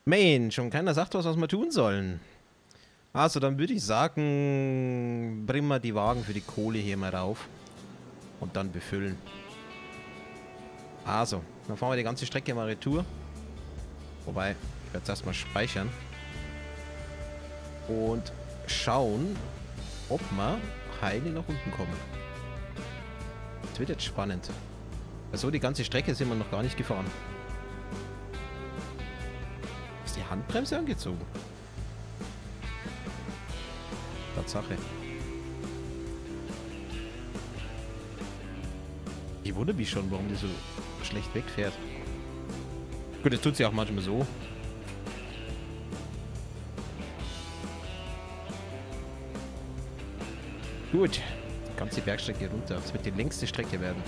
Mensch, und keiner sagt was wir tun sollen. Also, dann würde ich sagen, bringen wir die Wagen für die Kohle hier mal rauf. Und dann befüllen. Also, dann fahren wir die ganze Strecke mal retour. Wobei, ich werde es erstmal speichern. Und schauen, ob wir heil nach unten kommen. Das wird jetzt spannend. Also die ganze Strecke sind wir noch gar nicht gefahren. Ist die Handbremse angezogen? Tatsache. Ich wundere mich schon, warum die so schlecht wegfährt. Gut, das tut sie auch manchmal so. Gut, die ganze Bergstrecke runter. Das wird die längste Strecke werden.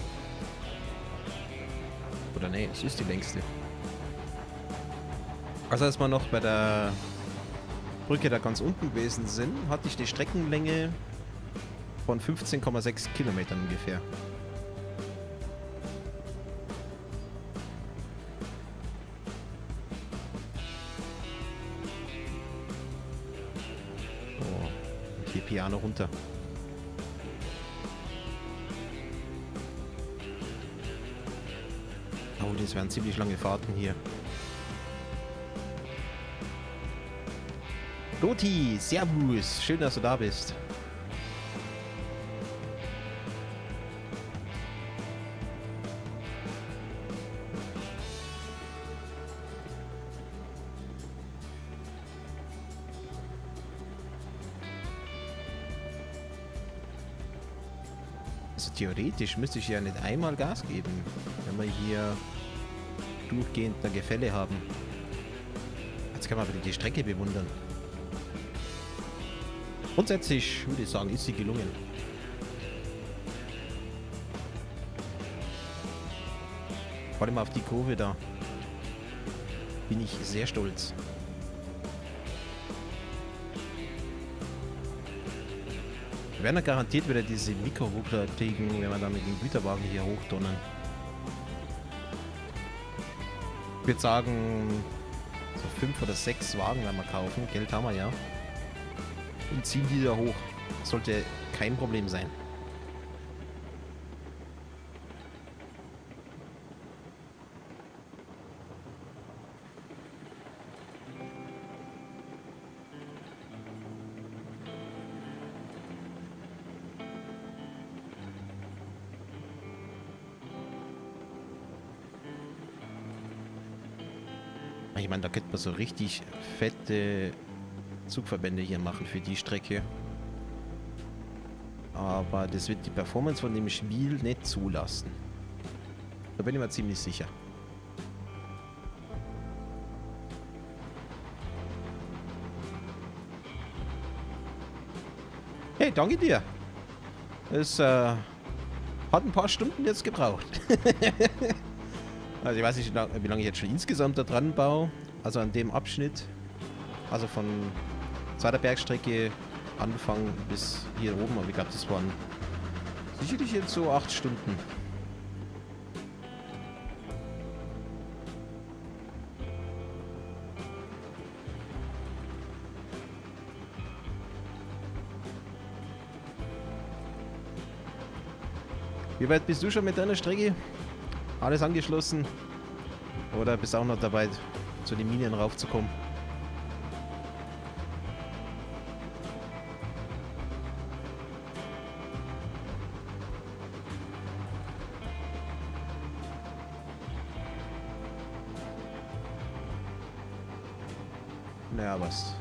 Oder nee, es ist die längste. Also als wir noch bei der Brücke da ganz unten gewesen sind, hatte ich die Streckenlänge von 15,6 Kilometern ungefähr. Oh, und hier Piano runter. Oh, das wären ziemlich lange Fahrten hier. Roti, servus. Schön, dass du da bist. Also theoretisch müsste ich ja nicht einmal Gas geben, wenn wir hier durchgehend ein Gefälle haben. Jetzt kann man wieder die Strecke bewundern. Grundsätzlich würde ich sagen, ist sie gelungen. Vor allem auf die Kurve da bin ich sehr stolz. Wir werden ja garantiert wieder diese Mikroruckler kriegen, wenn wir dann mit dem Güterwagen hier hochdonnern. Ich würde sagen, so 5 oder 6 Wagen werden wir kaufen. Geld haben wir ja. Und ziehen die da hoch. Sollte kein Problem sein. Ich meine, da könnte man so richtig fette Zugverbände hier machen für die Strecke. Aber das wird die Performance von dem Spiel nicht zulassen. Da bin ich mir ziemlich sicher. Hey, danke dir. Es hat ein paar Stunden jetzt gebraucht. Also ich weiß nicht, wie lange ich jetzt schon insgesamt da dran baue. Also an dem Abschnitt. Also von zweiter Bergstrecke Anfang bis hier oben. Aber ich glaube, das waren sicherlich jetzt so 8 Stunden. Wie weit bist du schon mit deiner Strecke? Alles angeschlossen? Oder bist auch noch dabei, zu den Minen raufzukommen? Naja, was?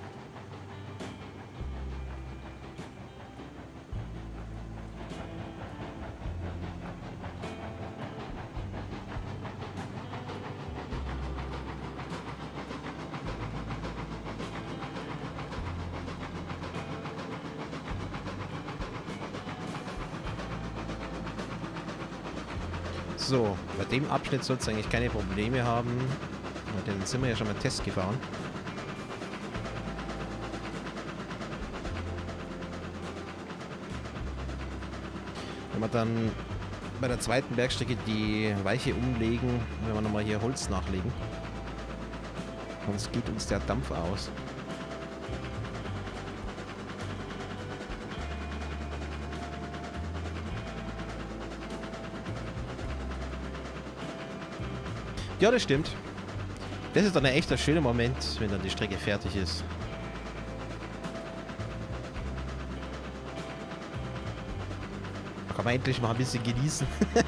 So, bei dem Abschnitt soll es eigentlich keine Probleme haben. Den sind wir ja schon mal Test gefahren. Wenn wir dann bei der zweiten Bergstrecke die Weiche umlegen, wenn wir nochmal hier Holz nachlegen. Sonst geht uns der Dampf aus. Ja, das stimmt. Das ist dann ein echter schöner Moment, wenn dann die Strecke fertig ist. Da kann man endlich mal ein bisschen genießen.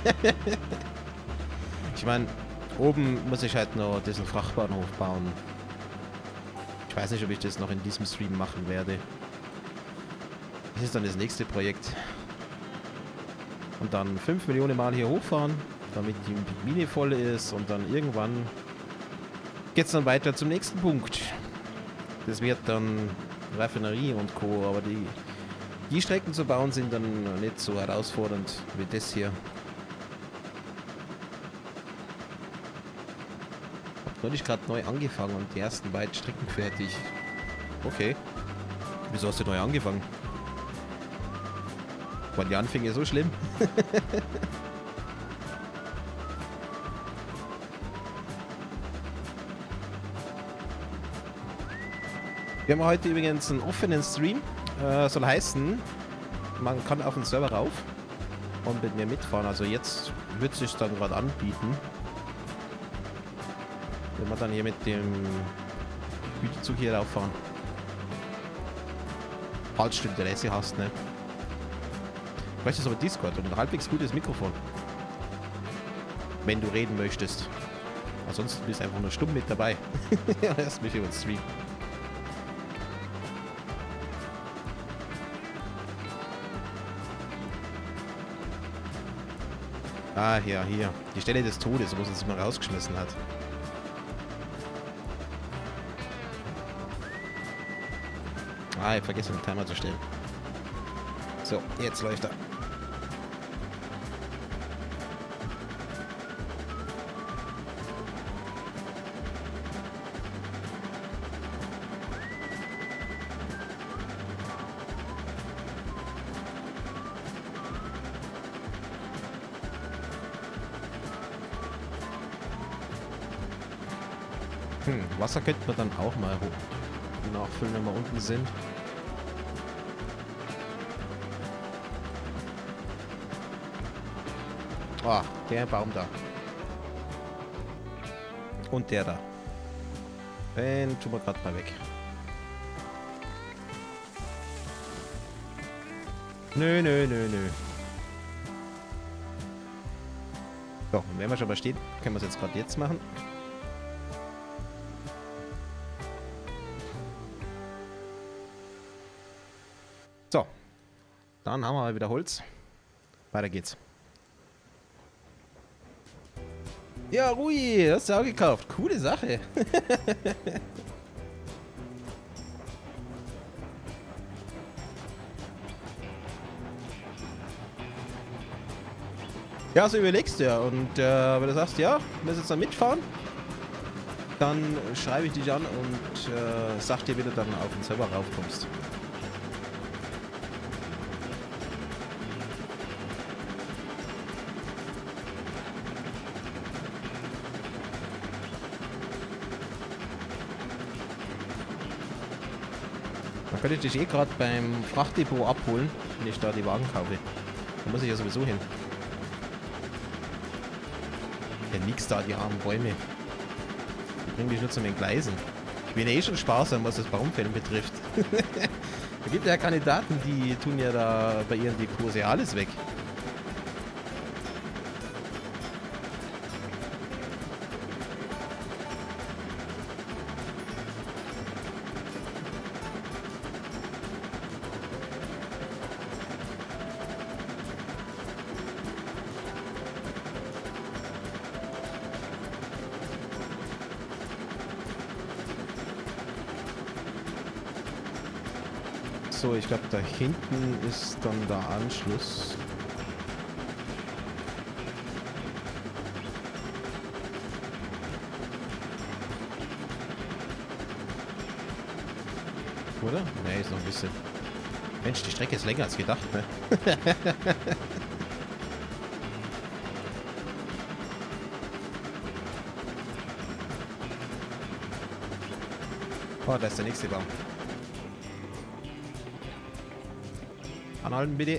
Ich meine, oben muss ich halt noch diesen Frachtbahnhof bauen. Ich weiß nicht, ob ich das noch in diesem Stream machen werde. Das ist dann das nächste Projekt. Und dann 5 Millionen Mal hier hochfahren, damit die Mine voll ist und dann irgendwann geht es dann weiter zum nächsten Punkt. Das wird dann Raffinerie und Co. Aber die Strecken zu bauen sind dann nicht so herausfordernd wie das hier. Hab neulich gerade neu angefangen und die ersten beiden Strecken fertig. Okay. Wieso hast du neu angefangen? Waren die Anfänge so schlimm? Wir haben heute übrigens einen offenen Stream. Soll heißen, man kann auf den Server rauf und mit mir mitfahren. Also jetzt wird es sich dann gerade anbieten. Wenn wir dann hier mit dem Güterzug hier rauffahren. Falls du Interesse hast, ne? Vielleicht ist aber Discord und ein halbwegs gutes Mikrofon. Wenn du reden möchtest. Ansonsten bist du einfach nur stumm mit dabei. Ja, erst mich über den Stream. Ah, ja, hier. Die Stelle des Todes, wo es uns mal rausgeschmissen hat. Ah, ich habe vergessen, den Timer zu stellen. So, jetzt läuft er. Wasser könnte man dann auch mal nachfüllen, wenn wir unten sind. Ah, der Baum da. Und der da. Den tun wir gerade mal weg. Nö, nö, nö, nö. So, und wenn wir schon mal stehen, können wir es jetzt gerade jetzt machen. So, dann haben wir mal wieder Holz. Weiter geht's. Ja, Rui, hast du auch gekauft. Coole Sache. Ja, so überlegst du ja. Und wenn du sagst, ja, willst jetzt dann mitfahren, dann schreibe ich dich an und sag dir, wie du dann auf den Server raufkommst. Dann könnte ich dich eh gerade beim Frachtdepot abholen, wenn ich da die Wagen kaufe. Da muss ich ja sowieso hin. Ja, nix da, die armen Bäume. Die bringen dich nur zu den Gleisen. Ich bin eh schon sparsam, was das Baumfällen betrifft. Da gibt ja Kandidaten, die tun ja da bei ihren Depots ja alles weg. So, ich glaube, da hinten ist dann der Anschluss. Oder? Ne, ist noch ein bisschen. Mensch, die Strecke ist länger als gedacht, ne? Oh, da ist der nächste Baum. Anhalten, bitte.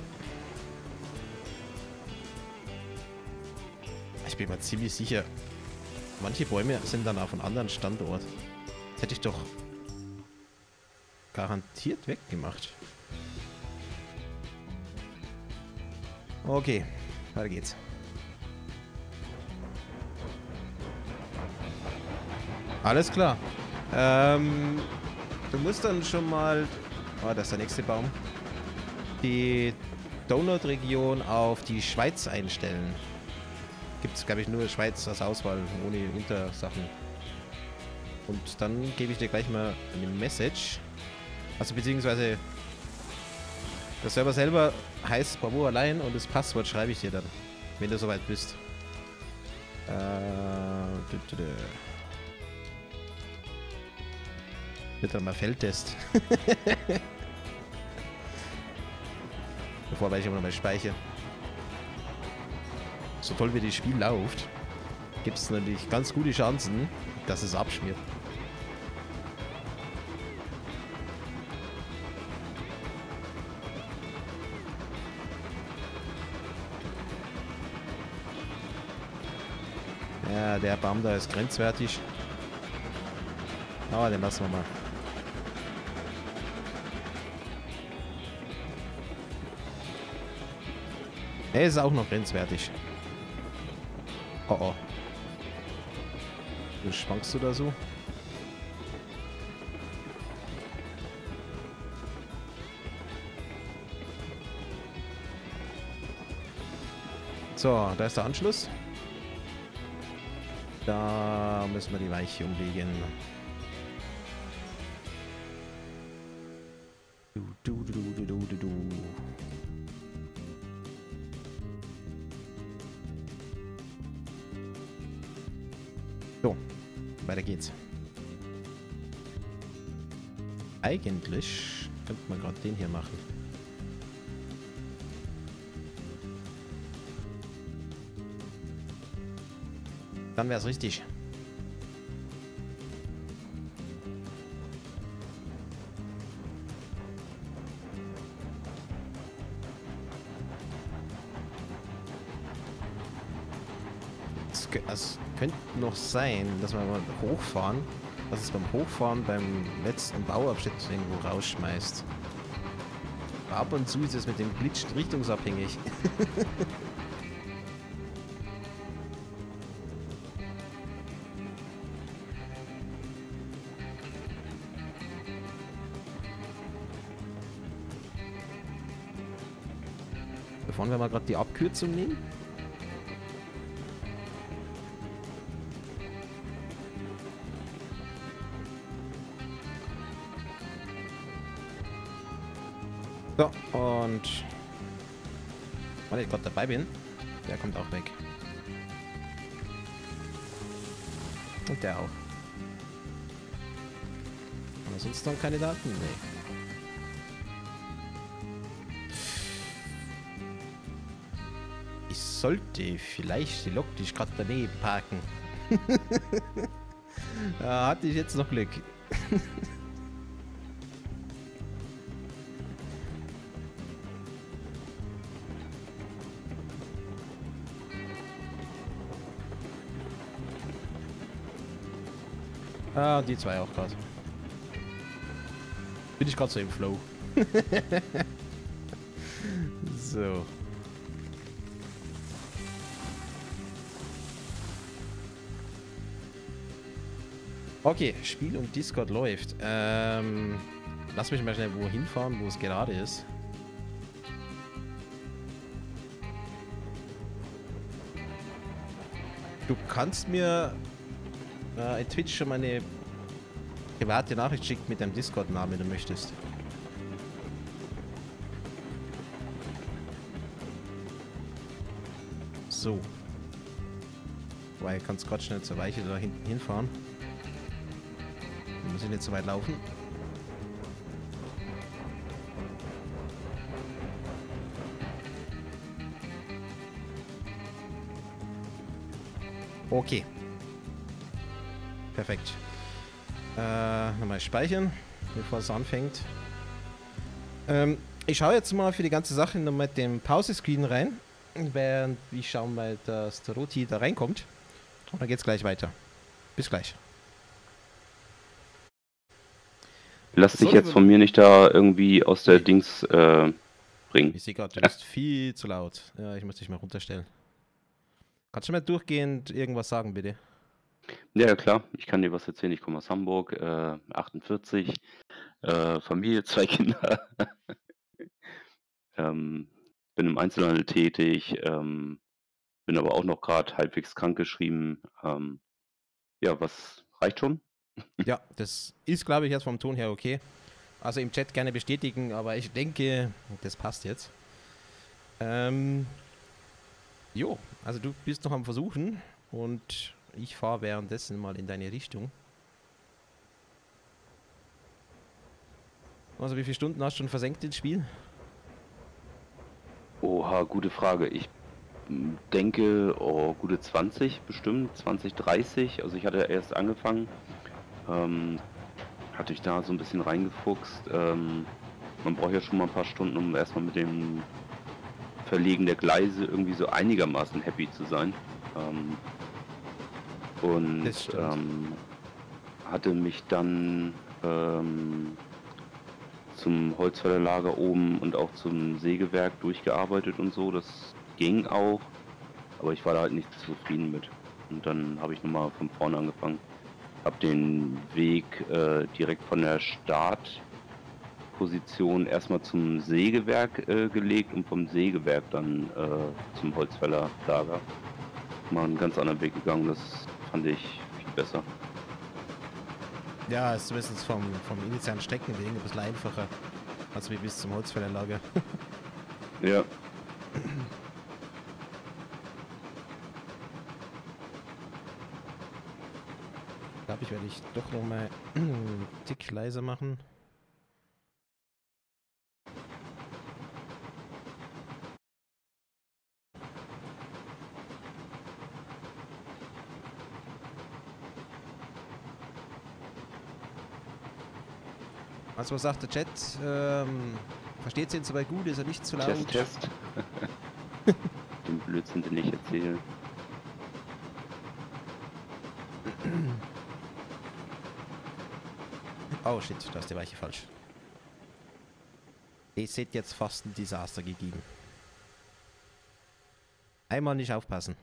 Ich bin mir ziemlich sicher, manche Bäume sind dann auf einem anderen Standort. Das hätte ich doch garantiert weggemacht. Okay, weiter geht's. Alles klar. Du musst dann schon mal... Oh, das ist der nächste Baum. Die Donut-Region auf die Schweiz einstellen. Gibt es, glaube ich, nur Schweiz als Auswahl, ohne Untersachen. Und dann gebe ich dir gleich mal eine Message. Also beziehungsweise der Server selber heißt Bravo allein und das Passwort schreibe ich dir dann, wenn du soweit bist. Wird dann mal Feldtest. Bevor ich aber nochmal speichere. So toll wie das Spiel läuft, gibt es natürlich ganz gute Chancen, dass es abschmiert. Ja, der Baum da ist grenzwertig. Aber den lassen wir mal. Er ist auch noch grenzwertig. Oh oh. Wo schwankst du da so? So, da ist der Anschluss. Da müssen wir die Weiche umlegen. Du. So, weiter geht's. Eigentlich könnte man gerade den hier machen. Dann wäre es richtig. Es könnte noch sein, dass wir mal hochfahren, dass es beim Hochfahren beim letzten Bauabschnitt irgendwo rausschmeißt. Aber ab und zu ist es mit dem Glitch richtungsabhängig. Bevor wir mal gerade die Abkürzung nehmen. So, und weil ich gerade dabei bin, der kommt auch weg. Und der auch. Aber sonst noch keine Daten? Nee. Ich sollte vielleicht die Lok, die ich gerade daneben parken. Da hatte ich jetzt noch Glück. Ah, die zwei auch gerade. Bin ich gerade so im Flow. So. Okay, Spiel und Discord läuft. Lass mich mal schnell wohin fahren, wo es gerade ist. Du kannst mir in Twitch schon mal eine private Nachricht schicken mit deinem Discord-Namen, wenn du möchtest. So. Weil ich kann gerade schnell zur Weiche da hinten hinfahren. Wir müssen nicht so weit laufen. Okay. Perfekt. Nochmal speichern, bevor es anfängt. Ich schaue jetzt mal für die ganze Sache noch mit dem Pause-Screen rein, während ich schaue mal, dass der Roti da reinkommt. Und dann geht's gleich weiter. Bis gleich. Lass dich jetzt von mir nicht da irgendwie aus der Dings bringen. Ich sehe gerade, du bist viel zu laut. Ja, ich muss dich mal runterstellen. Kannst du mal durchgehend irgendwas sagen, bitte? Ja, klar. Ich kann dir was erzählen. Ich komme aus Hamburg, 48, Familie, 2 Kinder. Bin im Einzelhandel tätig, bin aber auch noch gerade halbwegs krankgeschrieben. Ja, was reicht schon? Ja, das ist, glaube ich, jetzt vom Ton her okay. Also im Chat gerne bestätigen, aber ich denke, das passt jetzt. Jo, also du bist noch am Versuchen und ich fahre währenddessen mal in deine Richtung. Also wie viele Stunden hast du schon versenkt ins Spiel? Oha, gute Frage. Ich denke, gute 20 bestimmt, 20, 30. Also ich hatte erst angefangen, hatte ich da so ein bisschen reingefuchst. Man braucht ja schon mal ein paar Stunden, um erstmal mit dem Verlegen der Gleise irgendwie so einigermaßen happy zu sein. Und hatte mich dann zum Holzfällerlager oben und auch zum Sägewerk durchgearbeitet und so. Das ging auch, aber ich war da halt nicht zufrieden mit. Und dann habe ich nochmal von vorne angefangen. Habe den Weg direkt von der Startposition erstmal zum Sägewerk gelegt und vom Sägewerk dann zum Holzfällerlager. Mal einen ganz anderen Weg gegangen, das fand ich viel besser. Ja, ist zumindest vom initialen Streckenweg ein bisschen einfacher, als wie bis zum Holzfällerlager. Ja. Ich glaube, ich werde ich doch noch mal einen Tick leiser machen. Also was sagt der Chat? Versteht sie ihn soweit gut? Ist er nicht zu laut? Test. Den Blödsinn, den ich erzähle. Oh shit, da ist die Weiche falsch. Es hätte jetzt fast ein Desaster gegeben. Einmal nicht aufpassen.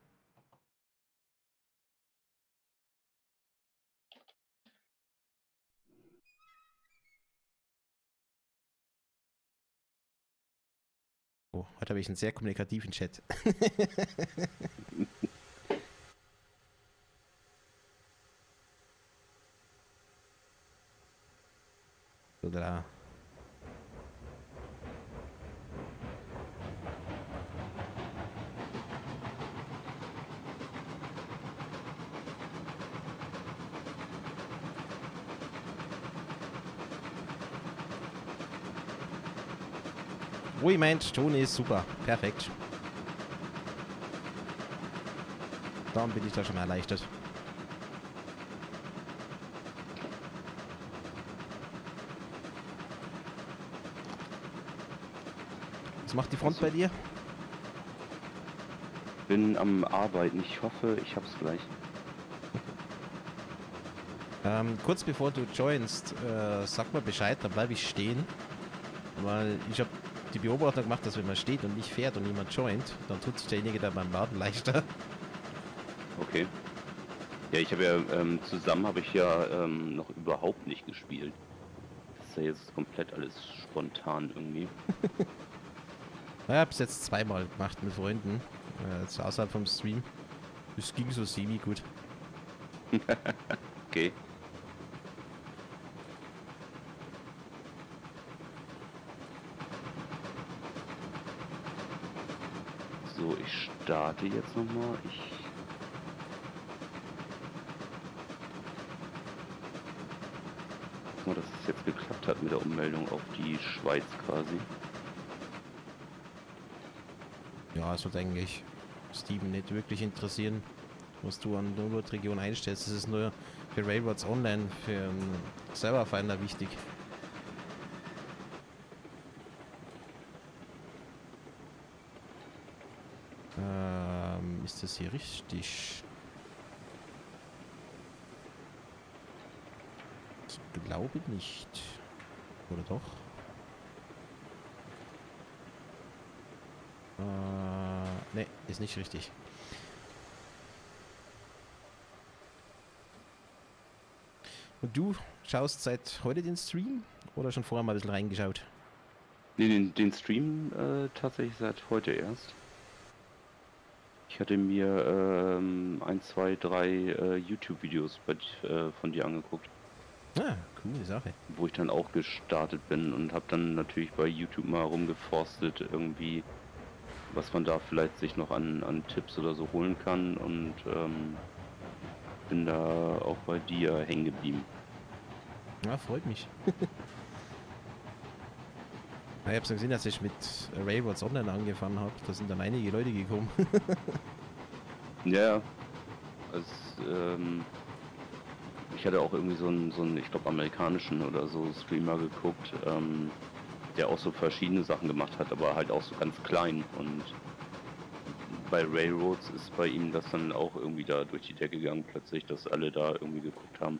Oh, heute habe ich einen sehr kommunikativen Chat. So da. Rui meint, Ton ist super. Perfekt. Darum bin ich da schon mal erleichtert. Was macht die Front bei dir? Bin am Arbeiten. Ich hoffe, ich hab's gleich. Kurz bevor du joinst, sag mal Bescheid, dann bleibe ich stehen. Weil ich habe die Beobachtung gemacht, dass wenn man steht und nicht fährt und niemand joint, dann tut sich derjenige da beim Laden leichter. Okay. Ja, ich habe ja, zusammen habe ich ja noch überhaupt nicht gespielt. Das ist ja jetzt komplett alles spontan irgendwie. Naja, bis jetzt zweimal gemacht mit Freunden. Jetzt außerhalb vom Stream. Es ging so semi gut. Okay. So, ich starte jetzt nochmal. Guck mal, dass es jetzt geklappt hat mit der Ummeldung auf die Schweiz quasi. Ja, es wird eigentlich Steven nicht wirklich interessieren, was du an Download-Region einstellst. Das ist nur für Railroads Online, für einen Serverfinder wichtig. Ist das hier richtig? Ich glaube nicht. Oder doch? Ne, ist nicht richtig. Und du schaust seit heute den Stream oder schon vorher mal ein bisschen reingeschaut? Nee, den Stream tatsächlich seit heute erst. Ich hatte mir 1, 2, 3 YouTube-Videos von dir angeguckt. Ah, coole Sache. Wo ich dann auch gestartet bin und habe dann natürlich bei YouTube mal rumgeforstet, irgendwie, was man da vielleicht sich noch an Tipps oder so holen kann und bin da auch bei dir hängen geblieben. Ja, freut mich. Ich habe so gesehen, dass ich mit Railroads Online angefangen habe. Da sind dann einige Leute gekommen. Ja, also, ich hatte auch irgendwie so einen, ich glaube, amerikanischen oder so Streamer geguckt, der auch so verschiedene Sachen gemacht hat, aber halt auch so ganz klein. Und bei Railroads ist bei ihm das dann auch irgendwie da durch die Decke gegangen plötzlich, dass alle da irgendwie geguckt haben.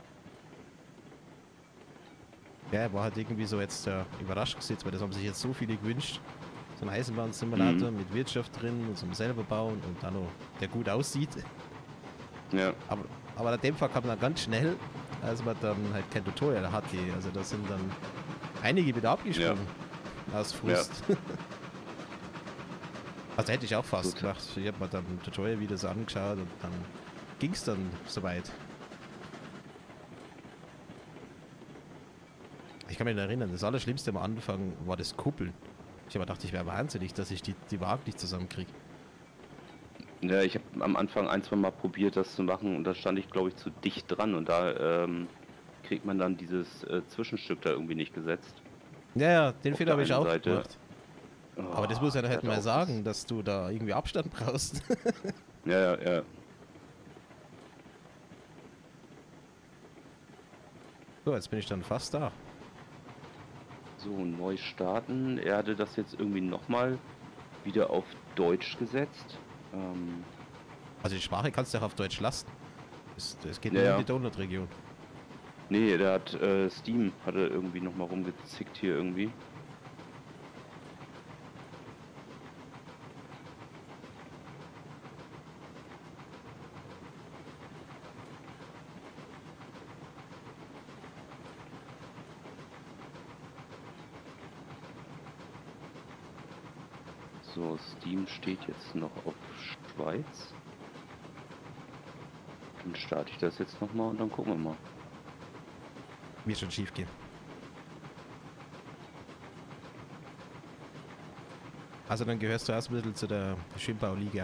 Ja, er war halt irgendwie so jetzt überrascht gesetzt, weil das haben sich jetzt so viele gewünscht. So ein Eisenbahnsimulator mit Wirtschaft drin und zum selber bauen und dann noch, der gut aussieht. Ja. Aber der Dämpfer kam dann ganz schnell, als man dann halt kein Tutorial hatte. Also da sind dann einige wieder abgesprungen aus Frust. Ja. Also hätte ich auch fast gemacht. Ich habe mir dann ein Tutorial wieder so angeschaut und dann ging es dann soweit. Ich kann mich erinnern, das Allerschlimmste am Anfang war das Kuppeln. Ich habe gedacht, ich wäre wahnsinnig, dass ich die Wagen nicht zusammenkriege. Ja, ich habe am Anfang 1, 2 Mal probiert, das zu machen und da stand ich, glaube ich, zu dicht dran und da kriegt man dann dieses Zwischenstück da irgendwie nicht gesetzt. Ja, den Fehler habe ich auch Seite. gemacht. Oh, aber das muss ja halt mal sagen, dass du da irgendwie Abstand brauchst. Ja. So, jetzt bin ich dann fast da. So, neu starten. Er hatte das jetzt irgendwie nochmal wieder auf Deutsch gesetzt. Also die Sprache kannst du auch auf Deutsch lassen. Es geht nur in die Download-Region. Nee, der hat Steam hatte irgendwie nochmal rumgezickt hier irgendwie. So, Steam steht jetzt noch auf Schweiz. Dann starte ich das jetzt nochmal und dann gucken wir mal. Wird schon schief gehen. Also dann gehörst du erst ein bisschen zu der Schimpau-Liga.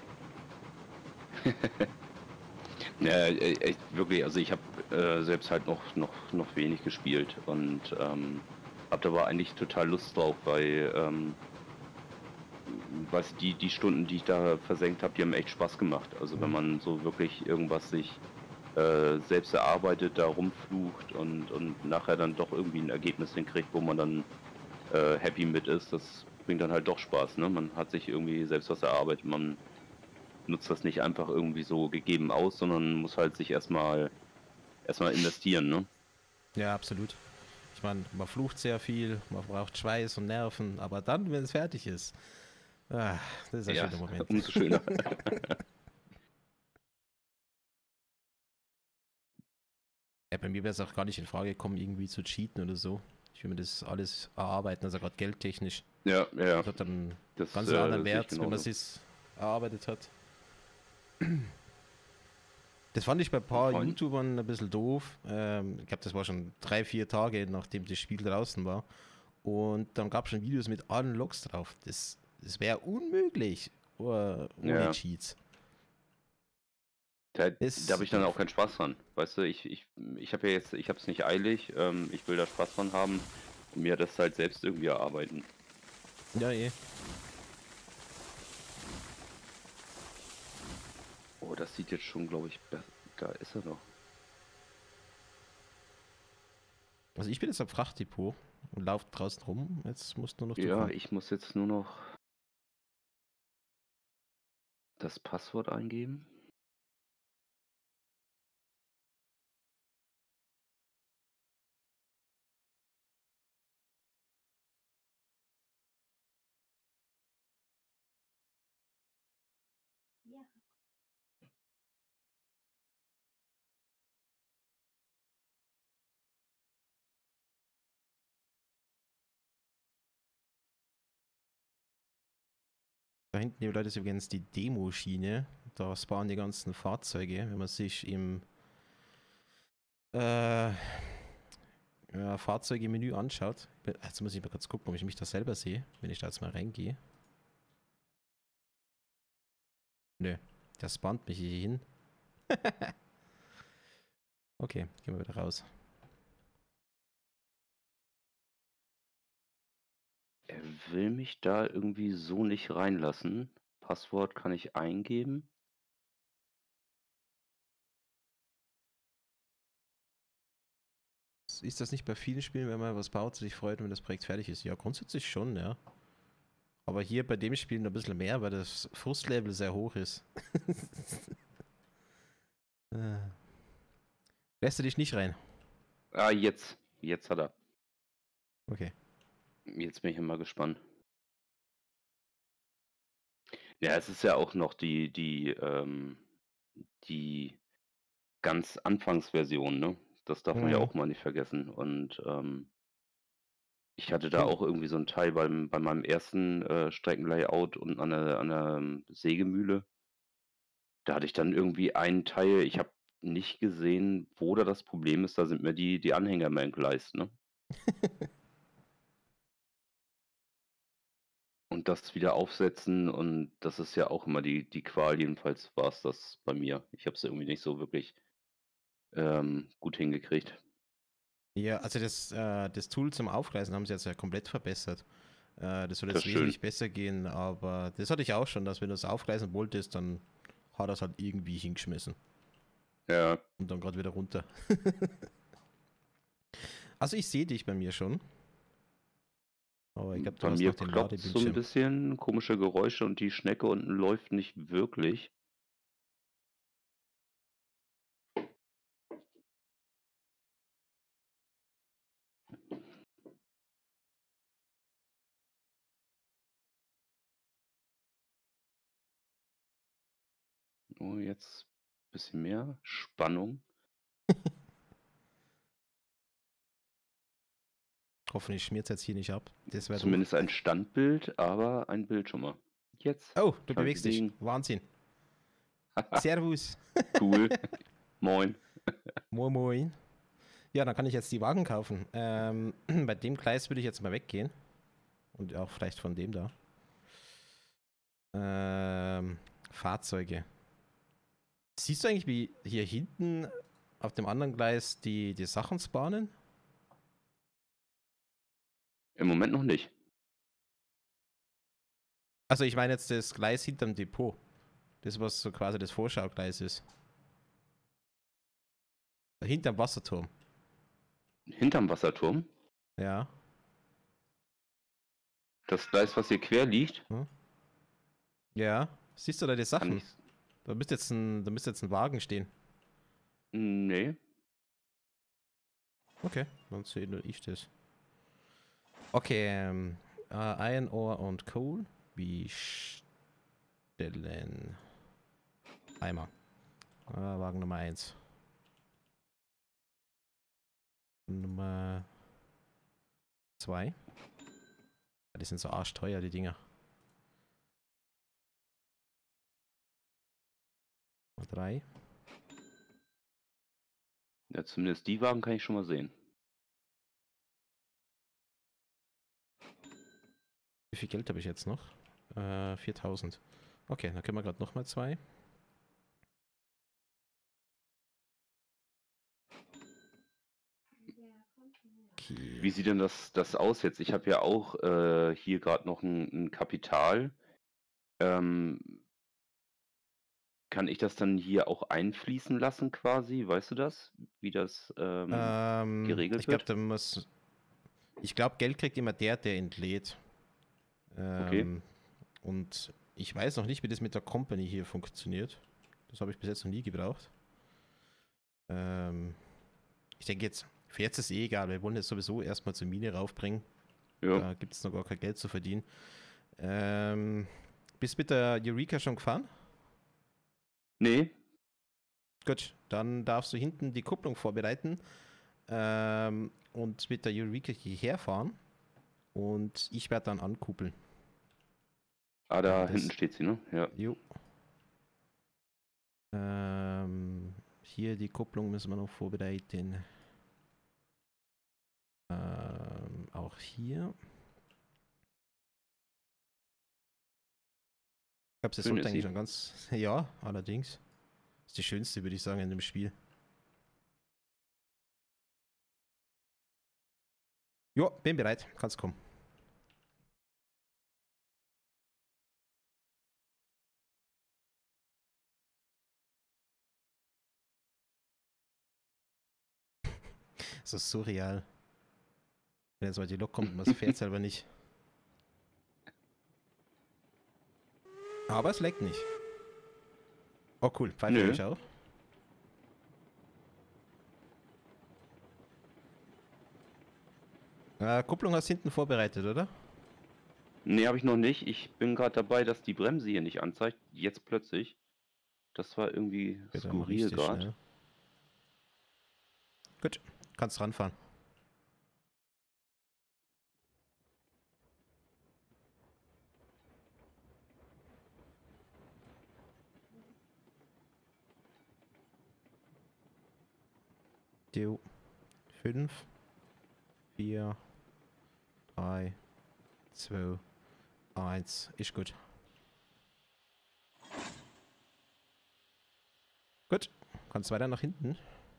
Ja, echt wirklich, also ich habe selbst halt noch wenig gespielt und hab da aber eigentlich total Lust drauf, weil was die Stunden, die ich da versenkt habe, die haben echt Spaß gemacht. Also wenn man so wirklich irgendwas sich selbst erarbeitet, da rumflucht und nachher dann doch irgendwie ein Ergebnis hinkriegt, wo man dann happy mit ist, das bringt dann halt doch Spaß, ne? Man hat sich irgendwie selbst was erarbeitet, man nutzt das nicht einfach irgendwie so gegeben aus, sondern muss halt sich erstmal investieren, ne? Ja, absolut. Ich meine, man flucht sehr viel, man braucht Schweiß und Nerven, aber dann, wenn es fertig ist, das ist ein schöner Moment. Umso schöner. Ja, bei mir wäre es auch gar nicht in Frage gekommen, irgendwie zu cheaten oder so. Ich will mir das alles erarbeiten, also gerade geldtechnisch. Ja. Das hat dann Das, ganz anderen Wert, wenn man es sich erarbeitet hat. Das fand ich bei ein paar YouTubern ein bisschen doof. Ich glaube, das war schon 3, 4 Tage, nachdem das Spiel draußen war. Und dann gab es schon Videos mit allen Logs drauf. Das wäre unmöglich ohne Cheats. Da habe ich dann auch keinen Spaß dran. Weißt du, ich habe ja jetzt, ich habe es nicht eilig, ich will da Spaß dran haben und mir das halt selbst irgendwie erarbeiten. Ja, eh. Oh, das sieht jetzt schon, glaube ich, da ist er noch. Also ich bin jetzt am Frachtdepot und laufe draußen rum. Jetzt musst nur noch du Ja, kommen. ich muss jetzt nur noch das Passwort eingeben. Da hinten, die Leute, ist übrigens die Demoschiene. Da spawnen die ganzen Fahrzeuge. Wenn man sich im ja, Fahrzeuge-Menü anschaut. Jetzt muss ich mal kurz gucken, ob ich mich da selber sehe, wenn ich da jetzt mal reingehe. Nö, der spawnt mich hier hin. Okay, gehen wir wieder raus. Er will mich da irgendwie so nicht reinlassen. Passwort kann ich eingeben. Ist das nicht bei vielen Spielen, wenn man was baut, sich freut, wenn das Projekt fertig ist? Ja, grundsätzlich schon, ja. Aber hier bei dem Spiel noch ein bisschen mehr, weil das Frustlevel sehr hoch ist. Lässt du dich nicht rein? Ah, jetzt. Jetzt hat er. Okay. Jetzt bin ich immer gespannt. Ja, es ist ja auch noch die ganz Anfangsversion, ne? Das darf man ja auch mal nicht vergessen. Und ich hatte da Stimmt. auch irgendwie so ein Teil bei meinem ersten Streckenlayout unten an der Sägemühle. Da hatte ich dann irgendwie einen Teil, ich habe nicht gesehen, wo da das Problem ist, da sind mir die Anhänger immer entgleist, ne? Und das wieder aufsetzen und das ist ja auch immer die Qual, jedenfalls war es das bei mir. Ich habe es irgendwie nicht so wirklich gut hingekriegt. Ja, also das Tool zum Aufgleisen haben sie jetzt ja komplett verbessert. Das soll Das jetzt ist schön. wesentlich besser gehen, aber das hatte ich auch schon, dass wenn du es aufgleisen wolltest, dann hat er es halt irgendwie hingeschmissen. Ja, Und dann gerade wieder runter. Also ich sehe dich bei mir schon. Aber ich glaube, du bei hast mir noch den ploppt so ein Ladebildschirm. bisschen, komische Geräusche und die Schnecke unten läuft nicht wirklich. Oh, jetzt ein bisschen mehr Spannung. Hoffentlich schmiert es jetzt hier nicht ab. Das wäre doof. Zumindest ein Standbild, aber ein Bild schon mal. Jetzt Oh, du kann ich bewegst dich. bewegen. Wahnsinn. Servus. Cool. Moin. Moin moin. Ja, dann kann ich jetzt die Wagen kaufen. Bei dem Gleis würde ich jetzt mal weggehen. Und auch vielleicht von dem da. Fahrzeuge. Siehst du eigentlich, wie hier hinten auf dem anderen Gleis die Sachen spawnen? Im Moment noch nicht. Also ich meine jetzt das Gleis hinterm Depot. Das, was so quasi das Vorschaugleis ist. Hinterm Wasserturm. Hinterm Wasserturm. Ja. Das Gleis, was hier quer liegt, Hm? Ja. Siehst du da die kann Sachen? ich. Da müsste jetzt ein Wagen stehen. Nee. Okay, dann sehe nur ich das. Okay, Iron Ore und Coal. Wie stellen. Eimer. Wagen Nummer 1. Nummer 2. Die sind so arschteuer, die Dinger. Nummer 3. Ja, zumindest die Wagen kann ich schon mal sehen. Wie viel Geld habe ich jetzt noch? 4000. Okay, dann können wir gerade nochmal 2. Okay. Wie sieht denn das aus jetzt? Ich habe ja auch hier gerade noch ein Kapital. Ähm, Kann ich das dann hier auch einfließen lassen quasi? Weißt du das? Wie das geregelt Ich glaube, wird? da muss. Ich glaube, Geld kriegt immer der entlädt. Okay. Ähm, und ich weiß noch nicht, wie das mit der Company hier funktioniert. Das habe ich bis jetzt noch nie gebraucht. Ähm, ich denke jetzt, für jetzt ist eh egal. Wir wollen jetzt sowieso erstmal zur Mine raufbringen. Ja. Da gibt es noch gar kein Geld zu verdienen. Bist mit der Eureka schon gefahren? Nee. Gut, dann darfst du hinten die Kupplung vorbereiten und mit der Eureka hierher fahren. Und ich werde dann ankuppeln. Ah, Also da hinten das. steht sie, ne? Ja. Jo. Hier die Kupplung müssen wir noch vorbereiten. Auch hier. Ich glaube, das Schön sollte ist eigentlich sie. schon ganz. Ja, allerdings. Ist die schönste, würde ich sagen, in dem Spiel. Jo, bin bereit. Kannst kommen. Das ist surreal. Wenn jetzt mal die Lok kommt, man fährt selber nicht. Aber es leckt nicht. Oh cool, Pfeife höre Nö. ich auch. Kupplung hast du hinten vorbereitet, oder? Nee, habe ich noch nicht. Ich bin gerade dabei, dass die Bremse hier nicht anzeigt. Jetzt plötzlich. Das war irgendwie Okay, dann mache ich skurril das gerade. schnell. Gut, kannst ranfahren. Jo. 5, 4, 3, 2, 1. Ist gut. Gut, kannst weiter nach hinten.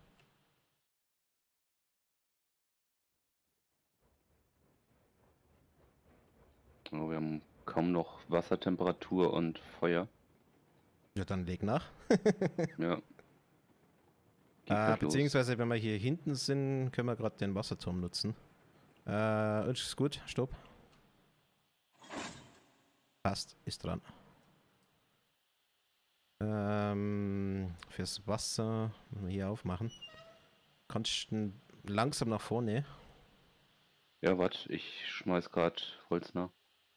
Oh, wir haben kaum noch Wassertemperatur und Feuer. Ja, dann leg nach. Ja. Geht gleich los. Beziehungsweise, wenn wir hier hinten sind, können wir gerade den Wasserturm nutzen. Ist gut, stopp. Passt, ist dran. Fürs Wasser müssen wir hier aufmachen. Kannst du langsam nach vorne. Ja, warte, ich schmeiß gerade Holz nach.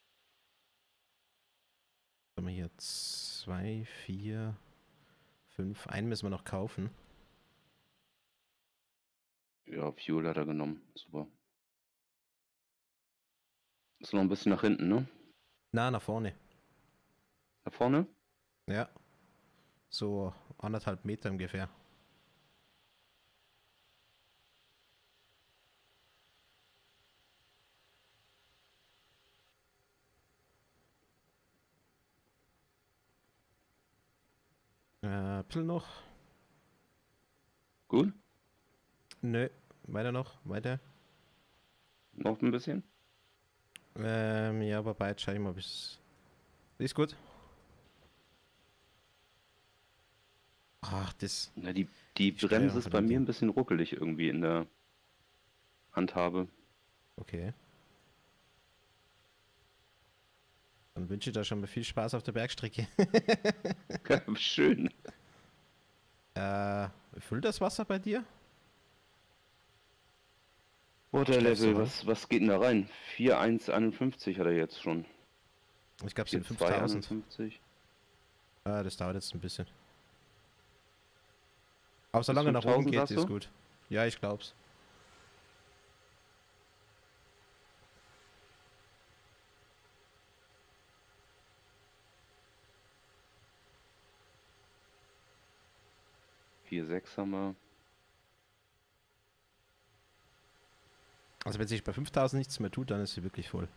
Haben wir hier 2, 4, 5. Einen müssen wir noch kaufen. Ja, Fuel hat er genommen. Super. Ist noch ein bisschen nach hinten, ne? Na, nach vorne. Da vorne? Ja, so 1,5 Meter ungefähr. Bisschen noch. Gut. Nö, weiter noch, weiter. Noch ein bisschen. Ja, aber bald schau ich mal, bis. Ist gut. Ach, das. Na, die Die Bremse Steuerung ist von bei dem mir Ding. ein bisschen ruckelig irgendwie in der Handhabe. Okay. Dann wünsche ich dir schon mal viel Spaß auf der Bergstrecke. Schön. Füllt das Wasser bei dir? Schläfst du Waterlevel, noch? was geht denn da rein? 4,151 hat er jetzt schon. Ich glaube, es sind 5000. 4,251. Das dauert jetzt ein bisschen. Aber Bis solange nach oben 5000 geht, sagst ist du? gut. Ja, ich glaub's. Vier sechs haben wir. Also wenn sich bei 5000 nichts mehr tut, dann ist sie wirklich voll.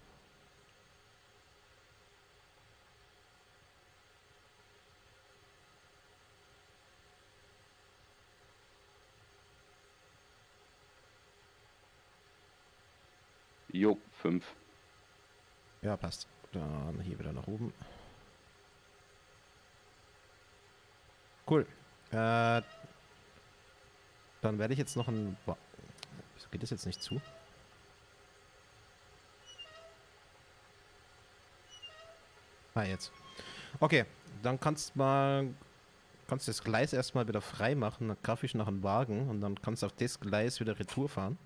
Jo, 5. Ja, passt. Dann hier wieder nach oben. Cool. Dann werde ich jetzt noch ein... Wieso geht das jetzt nicht zu? Ah, jetzt. Okay, dann kannst du das Gleis erstmal wieder frei machen, dann kaufe ich noch einen Wagen und dann kannst du auf das Gleis wieder Retour fahren.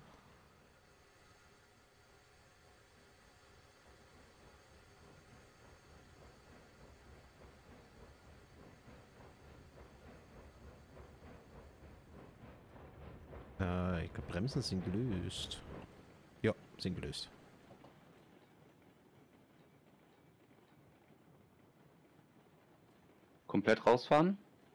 Ich glaube, Bremsen sind gelöst. Ja, sind gelöst. Komplett rausfahren?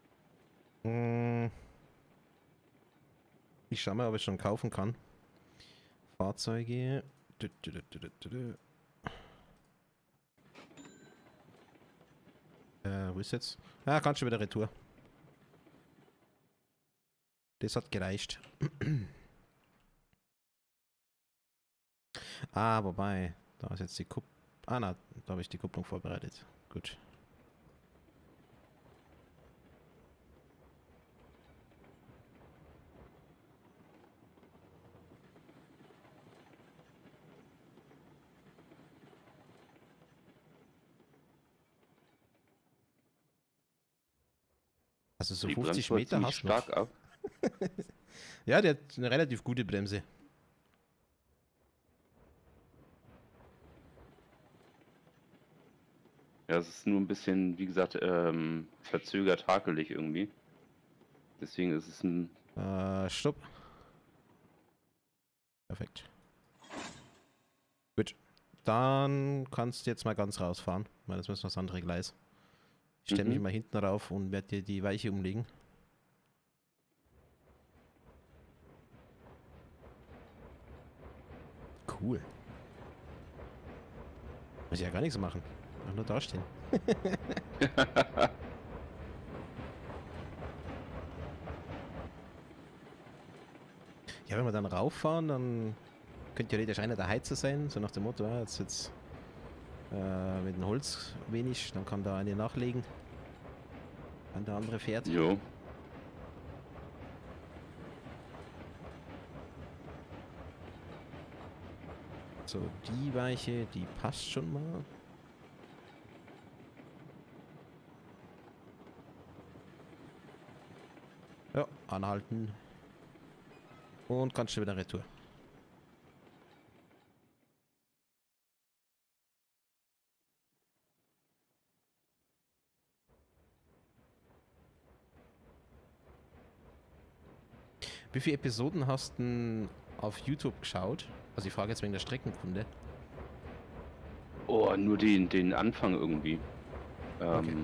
Ich schau mal, ob ich schon kaufen kann. Fahrzeuge. Wo ist jetzt? Ah, kannst du wieder Retour. Das hat gereicht. Ah, wobei, da ist jetzt die Kupplung. Ah, na, da habe ich die Kupplung vorbereitet. Gut. Also so Die 50 bremst wohl Meter ziemlich hast du noch. stark ab. Ja, der hat eine relativ gute Bremse. Ja, es ist nur ein bisschen, wie gesagt, verzögert hakelig irgendwie. Deswegen ist es ein... Stopp. Perfekt. Gut. Dann kannst du jetzt mal ganz rausfahren, weil das müssen wir das andere Gleis. Ich stelle mich mal hinten rauf und werde dir die Weiche umlegen. Cool. Muss ich ja gar nichts machen. Einfach nur dastehen. Ja, wenn wir dann rauffahren, dann könnte theoretisch einer der Heizer sein, so nach dem Motto, ja, jetzt mit dem Holz wenig, dann kann da eine nachlegen, wenn der andere fährt. Jo. So, die Weiche, die passt schon mal. Ja, anhalten. Und kannst du wieder retour. Wie viele Episoden hast du denn auf YouTube geschaut? Also ich frage jetzt wegen der Streckenkunde. Oh, nur den Anfang irgendwie. Okay.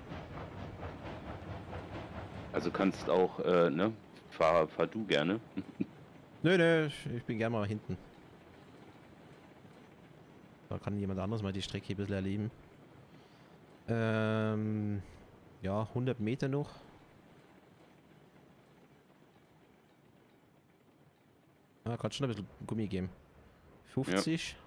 Also kannst auch, ne? Fahr du gerne. Nö, ich bin gerne mal hinten. Da kann jemand anderes mal die Strecke ein bisschen erleben. Ja, 100 Meter noch. Ah, kannst schon ein bisschen Gummi geben. 50.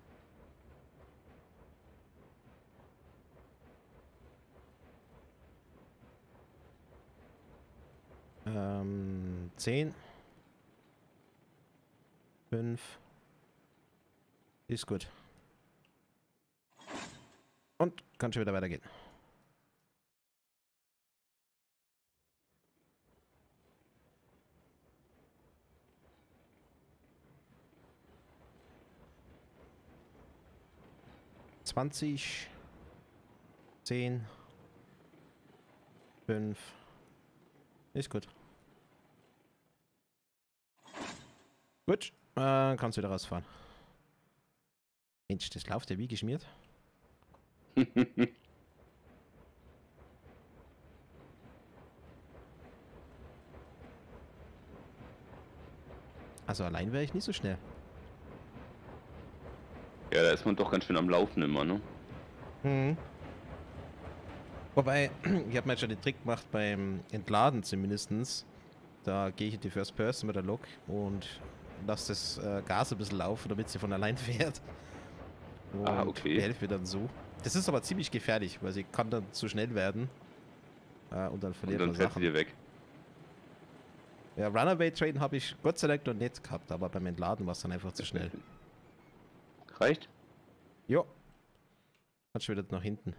Ja. 10. 5. Ist gut. Und kann schon wieder weitergehen. (20) 10. 5. Ist gut. Gut, kannst wieder rausfahren. Mensch, das läuft ja wie geschmiert. Also allein wäre ich nicht so schnell. Ja, da ist man doch ganz schön am Laufen immer, ne? Mhm. Wobei, ich habe mir jetzt schon den Trick gemacht beim Entladen zumindestens. Da gehe ich in die First Person mit der Lok und lasse das Gas ein bisschen laufen, damit sie von allein fährt. Und Ah, okay. behelfe mir dann so. Das ist aber ziemlich gefährlich, weil sie kann dann zu schnell werden. Und dann Und verliert dann man fällst du Sachen. dir weg. Ja, Runaway Train habe ich Gott sei Dank noch nicht gehabt, aber beim Entladen war es dann einfach zu schnell. Reicht? Jo. Hat schon wieder nach hinten.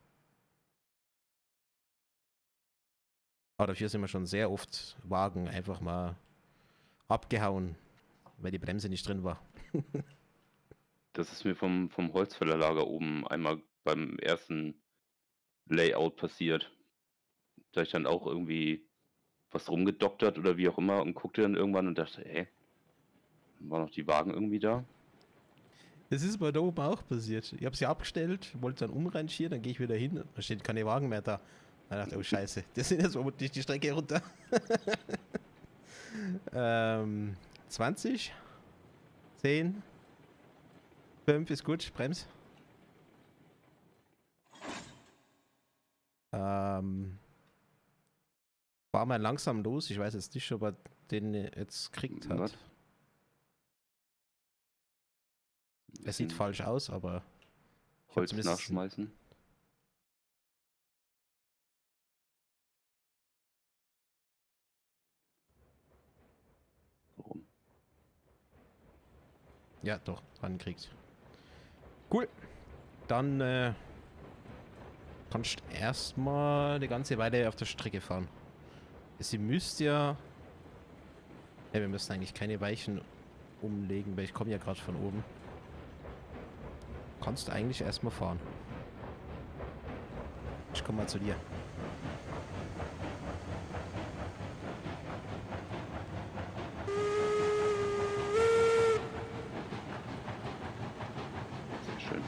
Aber dafür sind wir schon sehr oft Wagen einfach mal abgehauen, weil die Bremse nicht drin war. Das ist mir vom Holzfällerlager oben einmal beim ersten Layout passiert. Da ich dann auch irgendwie was rumgedoktert oder wie auch immer und guckte dann irgendwann und dachte, ey, waren noch die Wagen irgendwie da? Das ist bei da oben auch passiert. Ich habe sie abgestellt, wollte dann umrangieren, dann gehe ich wieder hin, da steht keine Wagen mehr da. Dann dachte ich, oh Scheiße, das sind jetzt vermutlich die Strecke runter. 20, 10, 5 ist gut, Brems. War mal langsam los, ich weiß jetzt nicht, ob er den jetzt gekriegt hat. Was? Er sieht falsch aus, aber ich hab Holz zumindest nachschmeißen. Warum? ja doch dran gekriegt. Cool. Dann kannst du erstmal die ganze Weile auf der Strecke fahren. Sie müsst ja... Ja, wir müssen eigentlich keine Weichen umlegen, weil ich komme ja gerade von oben. Kannst du eigentlich erstmal fahren. Ich komme mal zu dir. Sehr schön.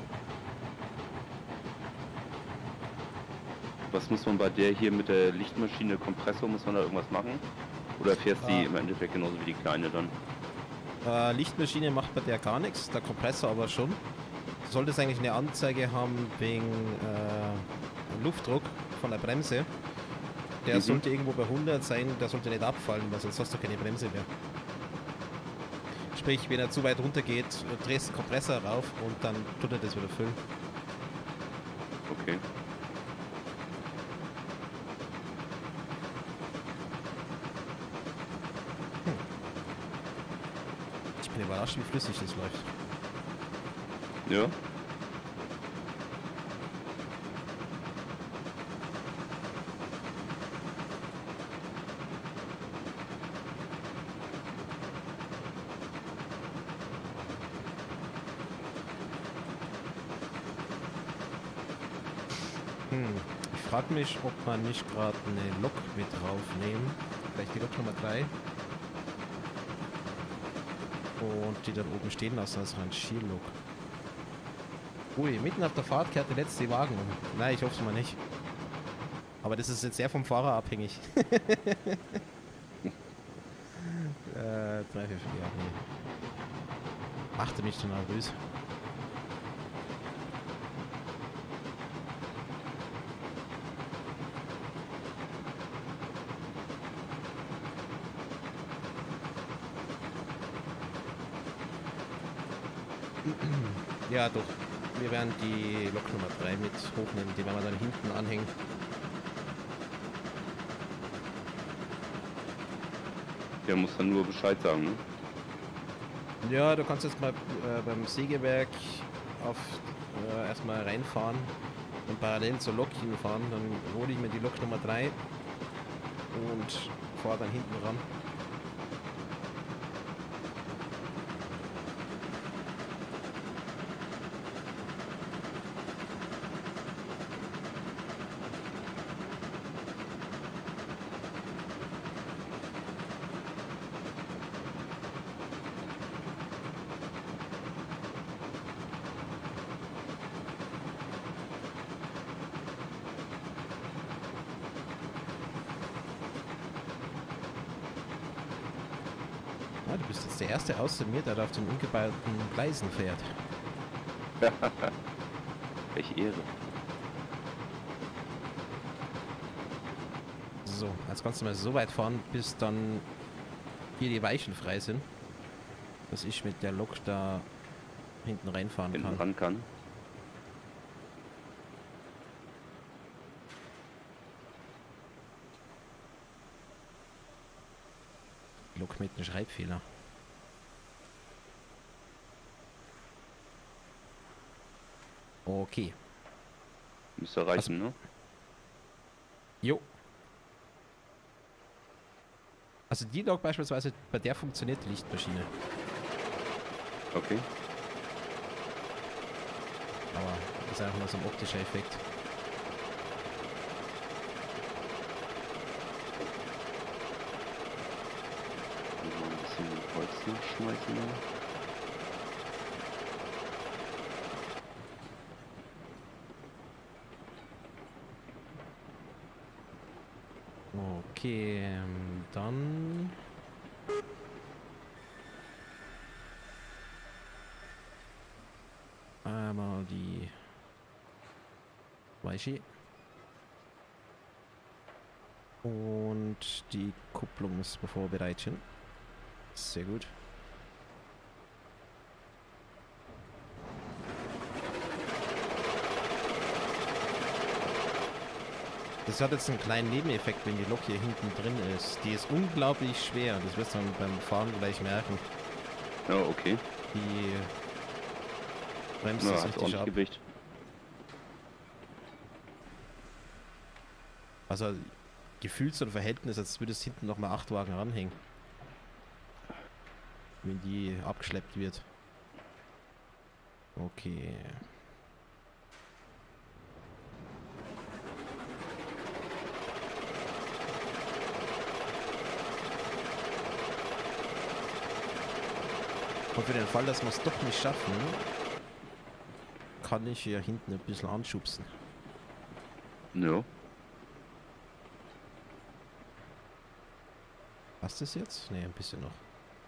Was muss man bei der hier mit der Lichtmaschine, Kompressor, muss man da irgendwas machen? Oder fährst die im Endeffekt genauso wie die kleine dann? Lichtmaschine macht bei der gar nichts, der Kompressor aber schon. Du solltest eigentlich eine Anzeige haben wegen Luftdruck von der Bremse. Der sollte irgendwo bei 100 sein, der sollte nicht abfallen, weil sonst hast du keine Bremse mehr. Sprich, wenn er zu weit runter geht, drehst den Kompressor rauf und dann tut er das wieder füllen. Okay. Ich bin überrascht, wie flüssig das läuft. Ja. Ich frage mich, ob man nicht gerade eine Lok mit draufnehmen. Vielleicht die Lok Nummer 3. Und die dann oben stehen lassen als Rangierlok. Ui, mitten auf der Fahrt kehrt der letzte Wagen um. Nein, ich hoffe es mal nicht. Aber das ist jetzt sehr vom Fahrer abhängig. 3, 4, 4, ja, nee. Machte mich schon nervös. Ja, doch. Wir werden die Lok Nummer 3 mit hochnehmen, die werden wir dann hinten anhängen. Der muss dann nur Bescheid sagen, ne? Ja, du kannst jetzt mal beim Sägewerk auf erstmal reinfahren und parallel zur Lok hinfahren. Dann hole ich mir die Lok Nummer 3 und fahre dann hinten ran. Ja, du bist jetzt der Erste außer mir, der da auf den umgebauten Gleisen fährt. Welche Ehre. So, jetzt kannst du mal so weit fahren, bis dann hier die Weichen frei sind, dass ich mit der Lok da hinten reinfahren Hinten kann. ran kann. Lok mit einem Schreibfehler. Okay. Müsste reichen, ne? Jo. Also die Lok beispielsweise, bei der funktioniert die Lichtmaschine. Okay. Aber das ist einfach nur so ein optischer Effekt. Mal ein bisschen Holz nachschmeißen. Ne? Okay, dann... Einmal die Weiche. Und die Kupplung muss man vorbereiten. Sehr gut. Das hat jetzt einen kleinen Nebeneffekt, wenn die Lok hier hinten drin ist. Die ist unglaublich schwer. Das wirst du dann beim Fahren gleich merken. Ja, okay. Die bremst Na, das hat richtig ordentlich ab. Gewicht. Also gefühlt so ein Verhältnis, als würde es hinten nochmal 8 Wagen ranhängen. Wenn die abgeschleppt wird. Okay. Und für den Fall, dass wir es doch nicht schaffen, kann ich hier hinten ein bisschen anschubsen. Ja. Passt das jetzt? Ne, ein bisschen noch.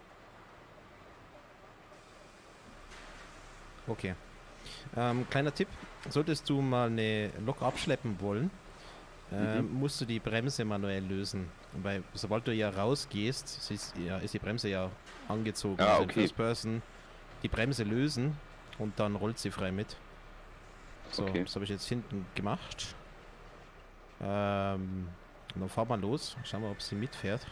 Okay. Kleiner Tipp. Solltest du mal eine Lok abschleppen wollen, musst du die Bremse manuell lösen. Weil sobald du ja rausgehst, ist die Bremse ja angezogen. Ah, also in okay. First Person die Bremse lösen und dann rollt sie frei mit. So, Okay. das habe ich jetzt hinten gemacht. Dann fahren wir los. Schauen wir, ob sie mitfährt.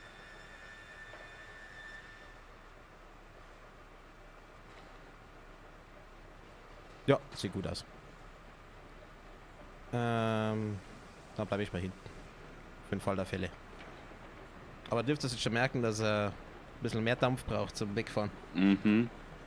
Ja, sieht gut aus. Dann bleibe ich mal hinten. Für den Fall der Fälle. Aber dürftest jetzt schon merken, dass er ein bisschen mehr Dampf braucht zum Wegfahren. Mhm.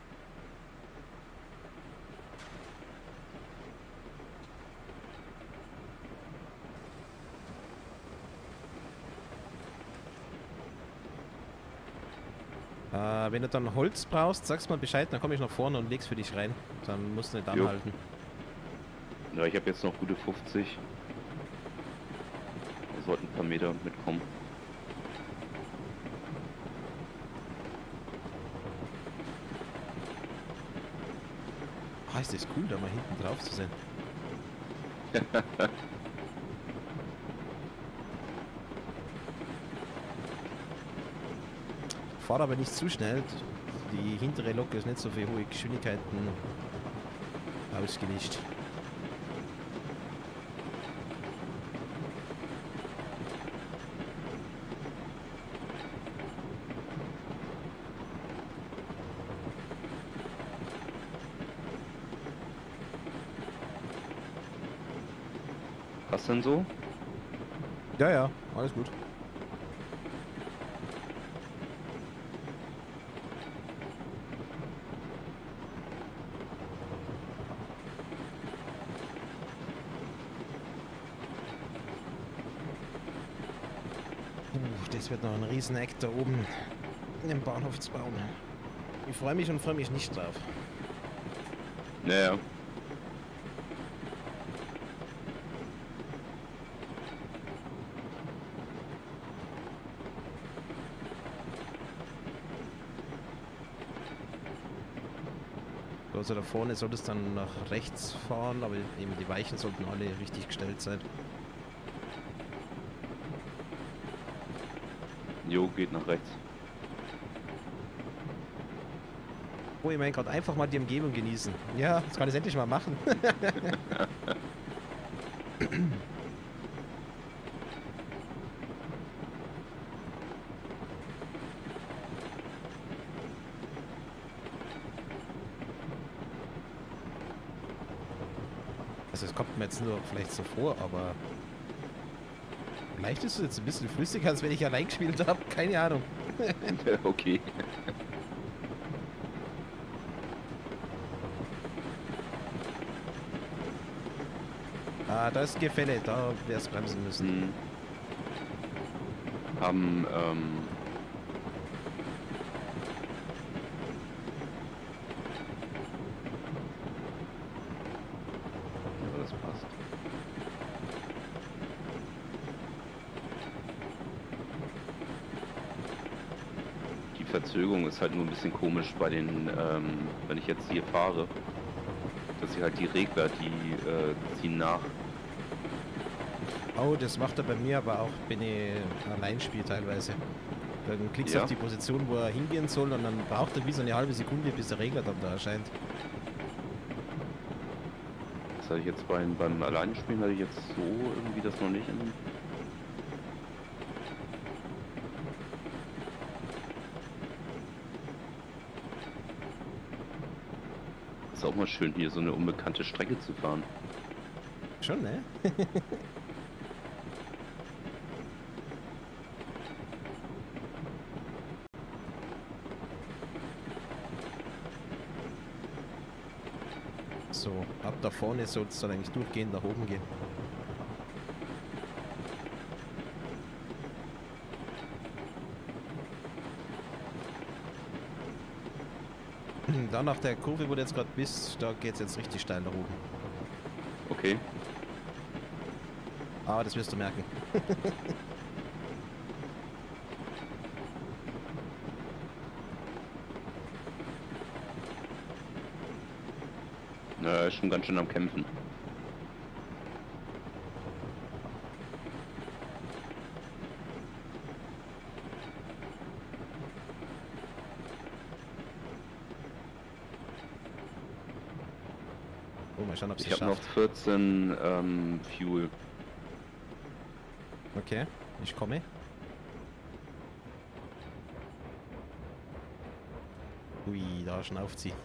Wenn du dann Holz brauchst, sagst mal Bescheid, dann komme ich nach vorne und leg's für dich rein. Dann musst du nicht Jo. anhalten. Ja, ich habe jetzt noch gute 50. Da sollten ein paar Meter mitkommen. Ah, ist das cool, da mal hinten drauf zu sein. Fahr aber nicht zu schnell. Die hintere Lok ist nicht so für hohe Geschwindigkeiten ausgelegt. Was denn so? Ja, ja, alles gut. Das wird noch ein Rieseneck da oben in dem Bahnhof zu bauen. Ich freue mich und freue mich nicht drauf. Naja. Also da vorne soll es dann nach rechts fahren, aber eben die Weichen sollten alle richtig gestellt sein. Jo, geht nach rechts. Oh, ich meine gerade einfach mal die Umgebung genießen. Ja, das kann ich endlich mal machen. Also es kommt mir jetzt nur vielleicht so vor, aber vielleicht ist es jetzt ein bisschen flüssiger, als wenn ich allein gespielt habe. Keine Ahnung. Okay. Ah, da ist ein Gefälle, da wäre es bremsen müssen. Hm. Haben, ja, das passt. Die Verzögerung ist halt nur ein bisschen komisch bei den, wenn ich jetzt hier fahre, dass sie halt die Regler, die ziehen nach. Oh, das macht er bei mir aber auch, wenn ich allein spiele teilweise. Dann klickst du Ja. auf die Position, wo er hingehen soll und dann braucht er wie so eine halbe Sekunde, bis der Regler dann da erscheint. Das hatte ich jetzt beim Alleinspielen hatte ich jetzt so irgendwie das noch nicht in. Ist auch mal schön, hier so eine unbekannte Strecke zu fahren. Schon, ne? So, ab da vorne soll es dann eigentlich durchgehend nach oben gehen. Da nach der Kurve, wo du jetzt gerade bist, da geht es jetzt richtig steil nach oben. Okay. Aber das wirst du merken. Na, er ist schon ganz schön am Kämpfen. Oh, mal schauen, ob sie Ich es habe noch schafft. 14 Fuel. Okay, ich komme. Ui, da schnauft sie.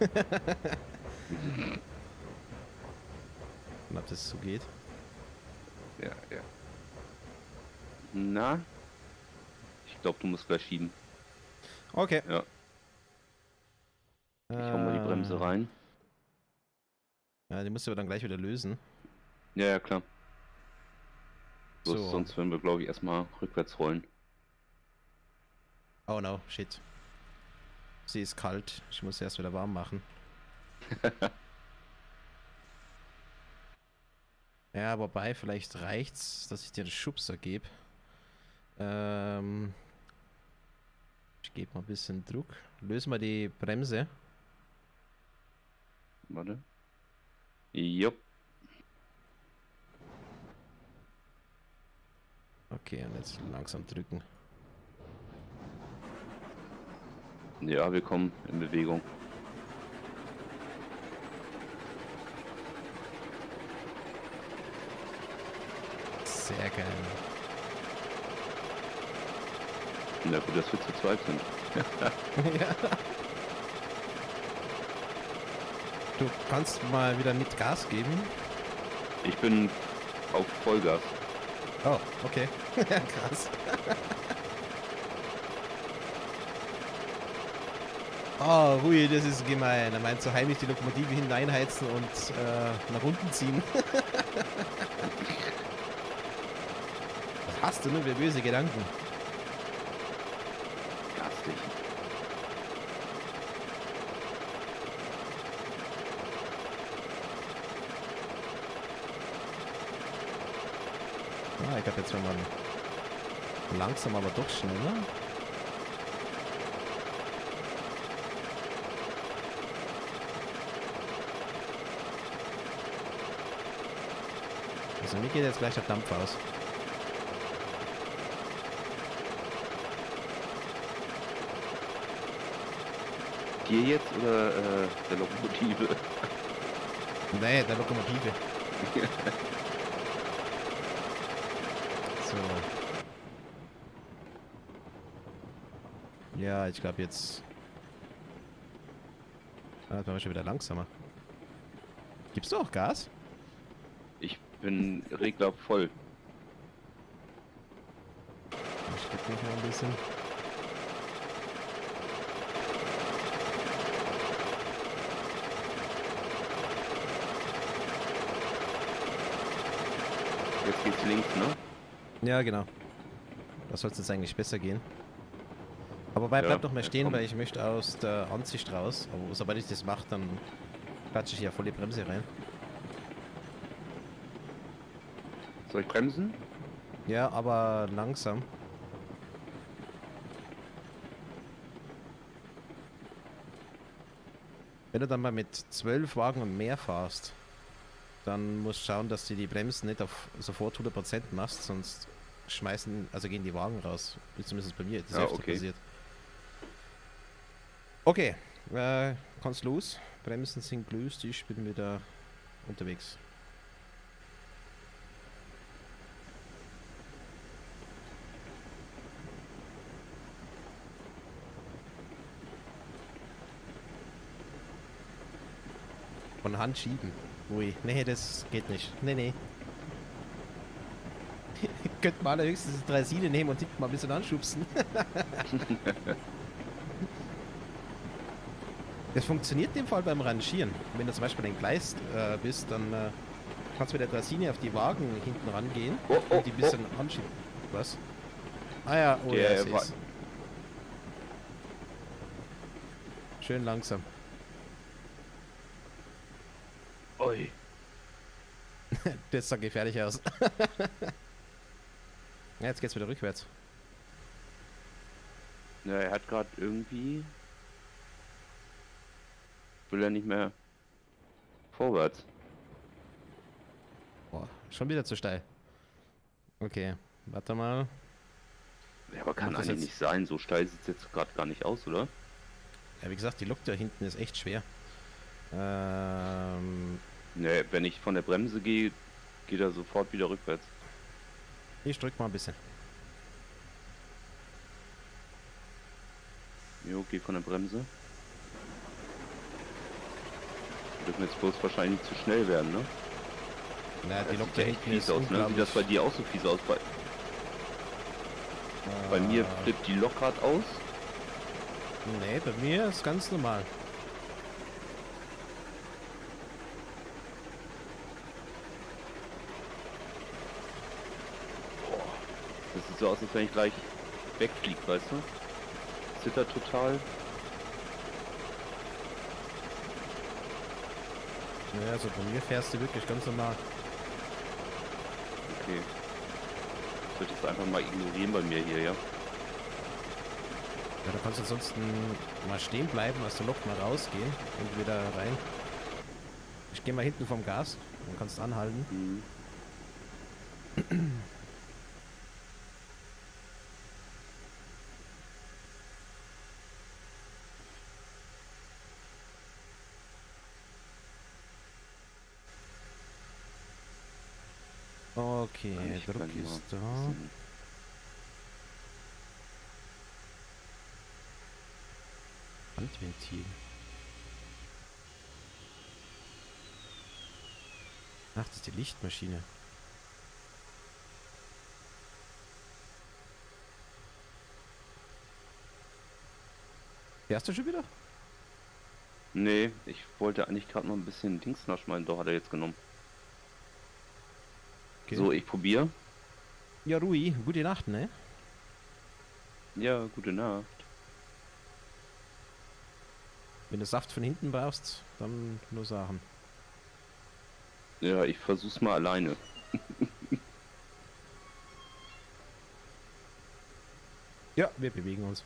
Und ob das so geht. Ja, ja. Na? Ich glaube, du musst gleich schieben. Okay. Ja, ich hau mal die Bremse rein. Ja, die musst du aber dann gleich wieder lösen. Ja, ja, klar. Bloß So. sonst würden wir, glaube ich, erstmal rückwärts rollen. Oh no, shit. Sie ist kalt. Ich muss sie erst wieder warm machen. Ja, wobei, vielleicht reicht's, dass ich dir einen Schubser gebe. Ich gebe mal ein bisschen Druck. Löse mal die Bremse. Warte. Jupp. Okay, und jetzt langsam drücken. Ja, wir kommen in Bewegung. Sehr geil. Na gut, dass wir zu zweit sind. Ja. Du kannst mal wieder mit Gas geben. Ich bin auf Vollgas. Oh, okay. Krass. Oh, Rui, das ist gemein. Er meint so heimlich die Lokomotive hineinheizen und nach unten ziehen. Was hast du nur für böse Gedanken? Garstig. Ah, ich glaube jetzt wenn man langsam, aber doch schneller. Also mir geht jetzt gleich der Dampf aus. Dir jetzt oder der Lokomotive? Nee, der Lokomotive. So. Ja, ich glaube jetzt... Ah, jetzt waren wir schon wieder langsamer. Gibst du auch Gas? bin Regler voll. Ich drück mich mal ein bisschen. Jetzt geht's links, ne? Ja, genau. Da soll es jetzt eigentlich besser gehen. Aber bleib Ja, doch mal ja, stehen, komm. weil ich möchte aus der Ansicht raus. Aber sobald ich das mache, dann klatsche ich ja voll die Bremse rein. Soll ich bremsen? Ja, aber langsam. Wenn du dann mal mit 12 Wagen und mehr fahrst, dann musst du schauen, dass du die Bremsen nicht auf sofort 100% machst, sonst gehen die Wagen raus. Ist zumindest bei mir das Ja, öfter okay. passiert. Okay, kannst los. Bremsen sind gelöst, ich bin wieder unterwegs. Von Hand schieben. Ui, nee, das geht nicht. Nee. Könnt mal höchstens die Draisine nehmen und hinten mal ein bisschen anschubsen. Das funktioniert in dem Fall beim Rangieren. Wenn du zum Beispiel ein Gleis bist, dann kannst du mit der Draisine auf die Wagen hinten rangehen und die ein bisschen anschieben. Was? Ah ja, oh ja, ich seh's. Schön langsam. Oi. Das sah gefährlich aus. Ja, jetzt geht's wieder rückwärts. Ja, er hat gerade irgendwie... Will er nicht mehr vorwärts. Boah, schon wieder zu steil. Okay, warte mal. Ja, aber kann Macht das eigentlich jetzt- nicht sein. So steil sieht es jetzt gerade gar nicht aus, oder? Ja, wie gesagt, die Lok da hinten ist echt schwer. Ne, wenn ich von der Bremse gehe, geht er sofort wieder rückwärts. Ich drück mal ein bisschen. Jo, geh von der Bremse. Wir dürfen jetzt bloß wahrscheinlich nicht zu schnell werden, ne? Na, die Das Lok sieht da ja echt hinten fies ist aus, ne? Sieht das unglaublich. bei dir auch so fies aus? Bei mir flippt die Lok grad aus. Nee, bei mir ist ganz normal. Das sieht so aus, als wenn ich gleich wegfliege, weißt du? Zittert total. Ja, also bei mir fährst du wirklich ganz normal. Okay. Ich würde das einfach mal ignorieren bei mir hier, ja? Ja, du kannst ansonsten mal stehen bleiben, aus der Lok mal rausgehen und wieder rein. Ich gehe mal hinten vom Gas, dann kannst du anhalten. Mhm. Okay, Ich Druck kann mal ist da. bisschen- Handventil. Ach, das ist die Lichtmaschine. Fährst du schon wieder? Nee, ich wollte eigentlich gerade noch ein bisschen Dings nachschmeißen, doch hat er jetzt genommen. Okay. So, ich probiere. Ja, Rui, gute Nacht, ne? Ja, gute Nacht. Wenn du Saft von hinten brauchst, dann nur sagen. Ja, ich versuch's mal alleine. Ja, wir bewegen uns.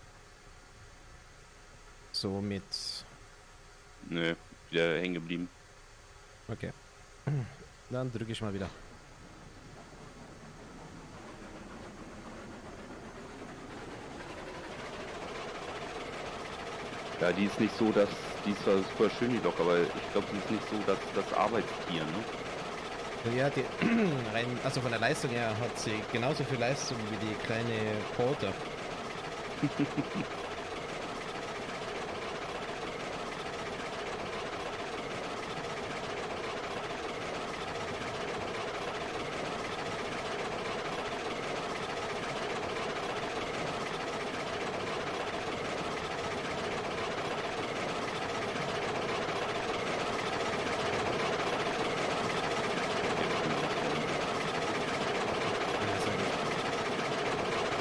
So mit... Nee, wieder hängen geblieben. Okay. Dann drücke ich mal wieder. Ja, die ist nicht so, dass... Die ist zwar super schön, die Lok, aber ich glaube, die ist nicht so, dass das Arbeitstier, ne? Ja, die, also von der Leistung her hat sie genauso viel Leistung wie die kleine Porter.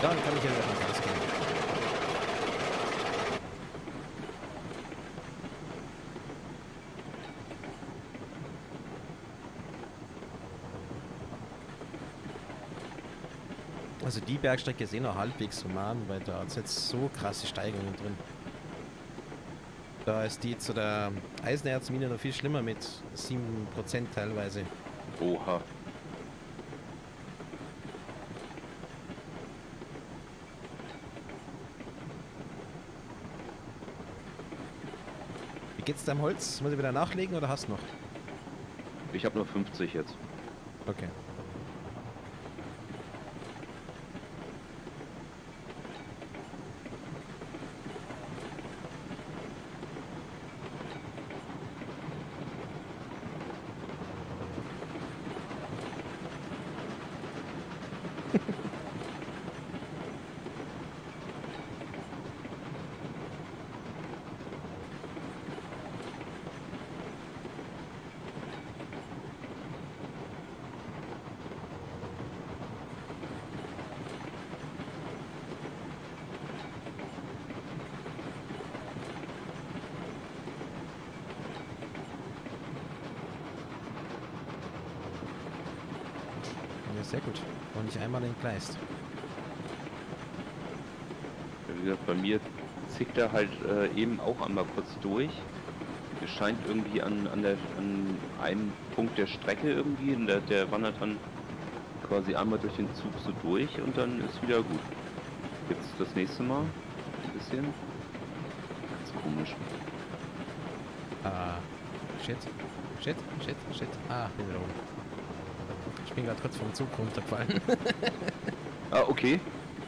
Dann kann ich ja wieder mal Gas geben. Also die Bergstrecke ist eh noch halbwegs human, weil da ist jetzt so krasse Steigungen drin. Da ist die zu der Eisenerzmine noch viel schlimmer mit 7% teilweise. Oha. Wie geht's deinem Holz? Muss ich wieder nachlegen oder hast du noch? Ich habe nur 50 jetzt. Okay. Ja, sehr gut. Und nicht einmal entgleist. Wie gesagt, bei mir zickt er halt eben auch einmal kurz durch. Es scheint irgendwie an einem Punkt der Strecke irgendwie, der wandert dann quasi einmal durch den Zug so durch und dann ist wieder gut. Jetzt das nächste Mal ein bisschen. Ganz komisch. Ah, shit. Shit, shit, shit. Ah, bin wieder oben. Ich bin gerade kurz vom Zug runtergefallen. Ah, okay.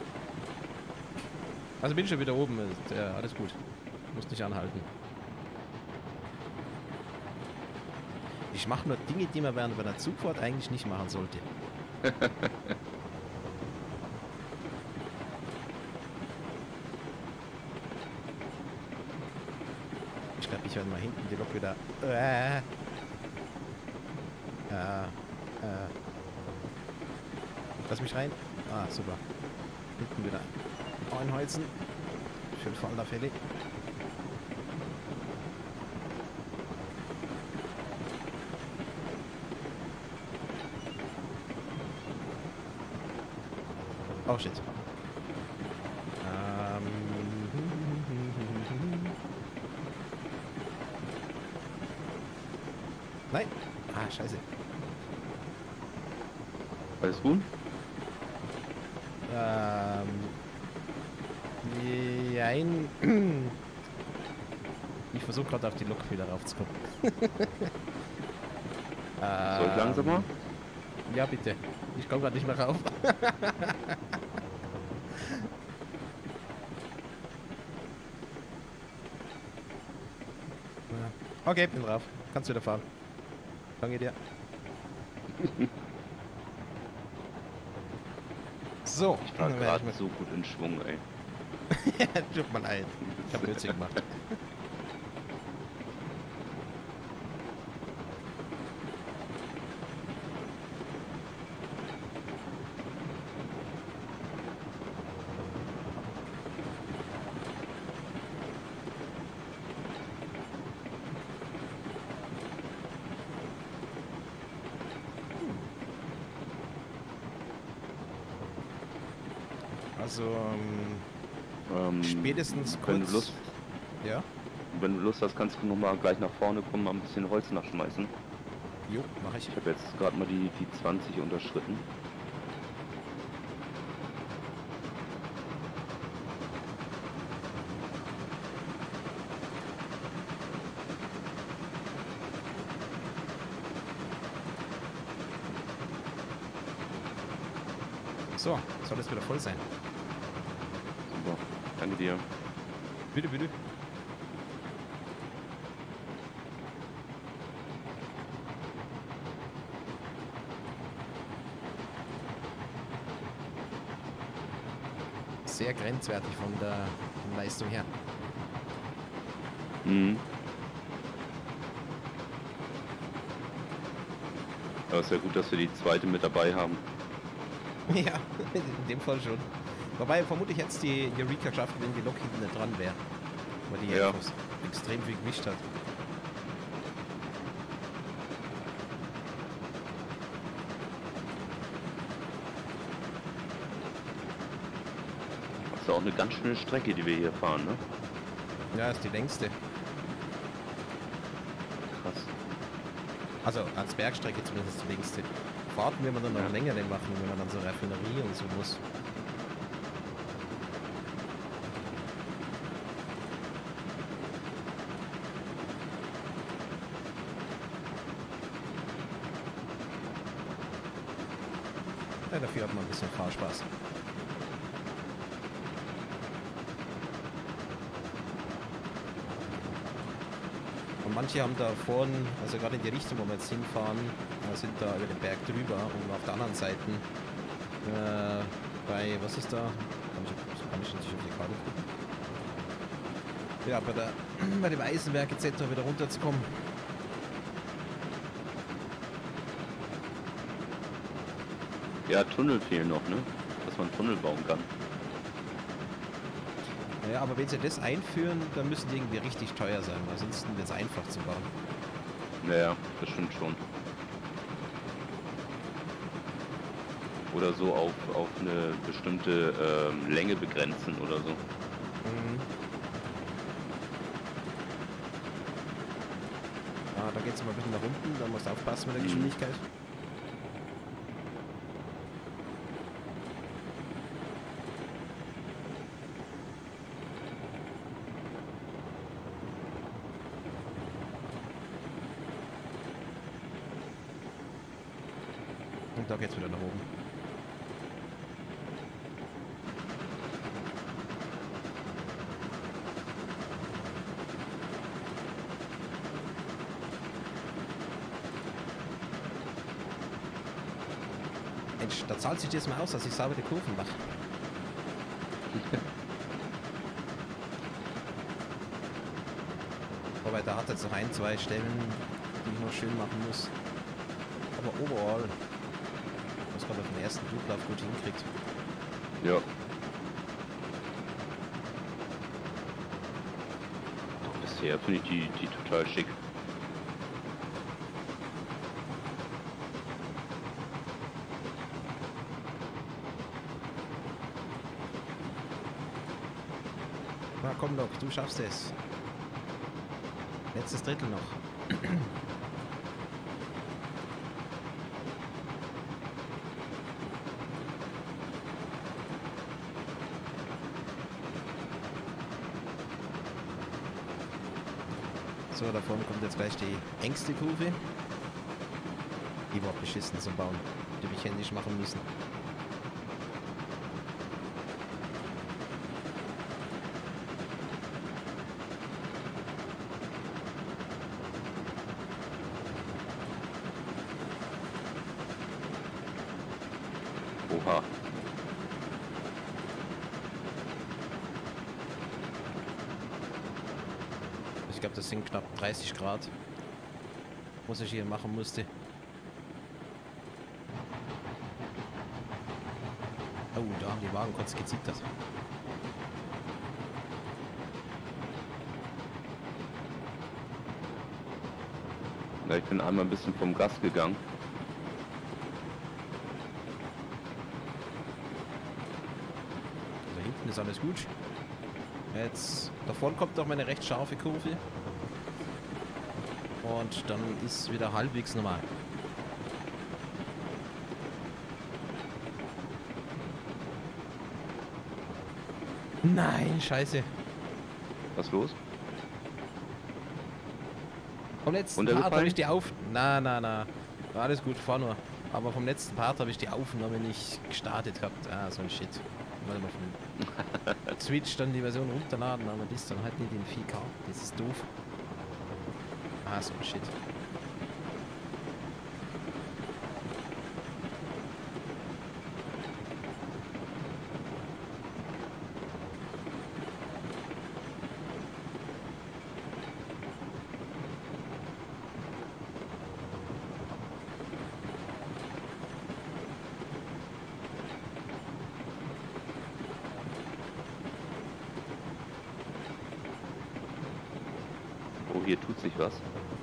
Also bin schon wieder oben. Ist, ja, alles gut. Muss nicht anhalten. Ich mache nur Dinge, die man während einer Zugfahrt eigentlich nicht machen sollte. Ich glaube, ich werde mal hinten die Lok wieder... Lass mich rein. Ah, super. Hinten wieder einholzen. Schön voll der Fälle. Oh shit. Nein. Ah, scheiße. Alles gut? Nein. Ich versuche gerade auf die Lok wieder raufzukommen. Soll ich langsamer? Ja, bitte. Ich komme gerade nicht mehr rauf. Okay, bin drauf. Kannst wieder fahren. Danke dir. So, Ich war gerade so gut in Schwung, ey. Tut mir leid. Ich hab Blödsinn gemacht. Also, spätestens wenn kurz... du Lust, Ja? wenn du Lust hast, kannst du noch mal gleich nach vorne kommen, mal ein bisschen Holz nachschmeißen. Jo, mach ich. Ich habe jetzt gerade mal die 20 unterschritten. So, soll es wieder voll sein. Super, danke dir. Bitte, bitte. Sehr grenzwertig von der Leistung her. Mhm. Aber es ist ja gut, dass wir die zweite mit dabei haben. Ja, in dem Fall schon. Wobei vermutlich jetzt die Eureka geschafft, wenn die Lok hinten nicht dran wäre. Weil die Ja. einfach extrem viel Gewicht hat. Das ist auch eine ganz schöne Strecke, die wir hier fahren, ne? Ja, ist die längste. Krass. Also als Bergstrecke zumindest die längste. Fahrten wir dann noch Ja. längere machen, wenn man dann so Raffinerie und so muss. Ja, dafür hat man ein bisschen Fahrspaß. Und manche haben da vorne, also gerade in die Richtung, wo wir jetzt hinfahren, sind da über den Berg drüber und auf der anderen Seite bei, was ist da? Kann ich nicht auf die Karte gucken. Ja, bei dem Eisenwerk etc. wieder runterzukommen. Ja, Tunnel fehlen noch, ne? Dass man Tunnel bauen kann. Ja, aber wenn sie das einführen, dann müssen die irgendwie richtig teuer sein, weil ansonsten wird es einfach zu bauen. Naja, das stimmt schon. Oder so auf eine bestimmte Länge begrenzen oder so. Mhm. Ah, da geht es mal ein bisschen nach unten, da musst du aufpassen mit der Geschwindigkeit. Und da geht's wieder nach oben. Mensch, da zahlt sich das mal aus, dass ich saubere Kurven mache. Wobei da hat jetzt noch ein, zwei Stellen, die ich noch schön machen muss. Aber overall, was man auf den ersten Durchlauf gut hinkriegt. Ja. Bisher finde ich die total schick. Na komm doch, du schaffst es. Letztes Drittel noch. So, da vorne kommt jetzt gleich die engste Kurve. Die war beschissen zum Bauen. Die habe ich händisch machen müssen. Oha. Ich glaube, das sind knapp 30 Grad, was ich hier machen musste. Oh, da haben die Wagen kurz gezittert. Ja, ich bin einmal ein bisschen vom Gas gegangen. Da hinten ist alles gut. Jetzt, da vorne kommt noch mal eine recht scharfe Kurve. Und dann ist wieder halbwegs normal. Nein, scheiße. Was ist los? Vom letzten Part Runtergefallen? habe ich die auf... Na. Alles gut, fahr nur. Aber vom letzten Part habe ich die Aufnahme nicht gestartet gehabt. Ah, so ein Shit. Warte mal von Switch dann die Version runterladen, aber die ist dann halt nicht in 4K. Das ist doof. Ah, so ein Shit. hier tut sich was.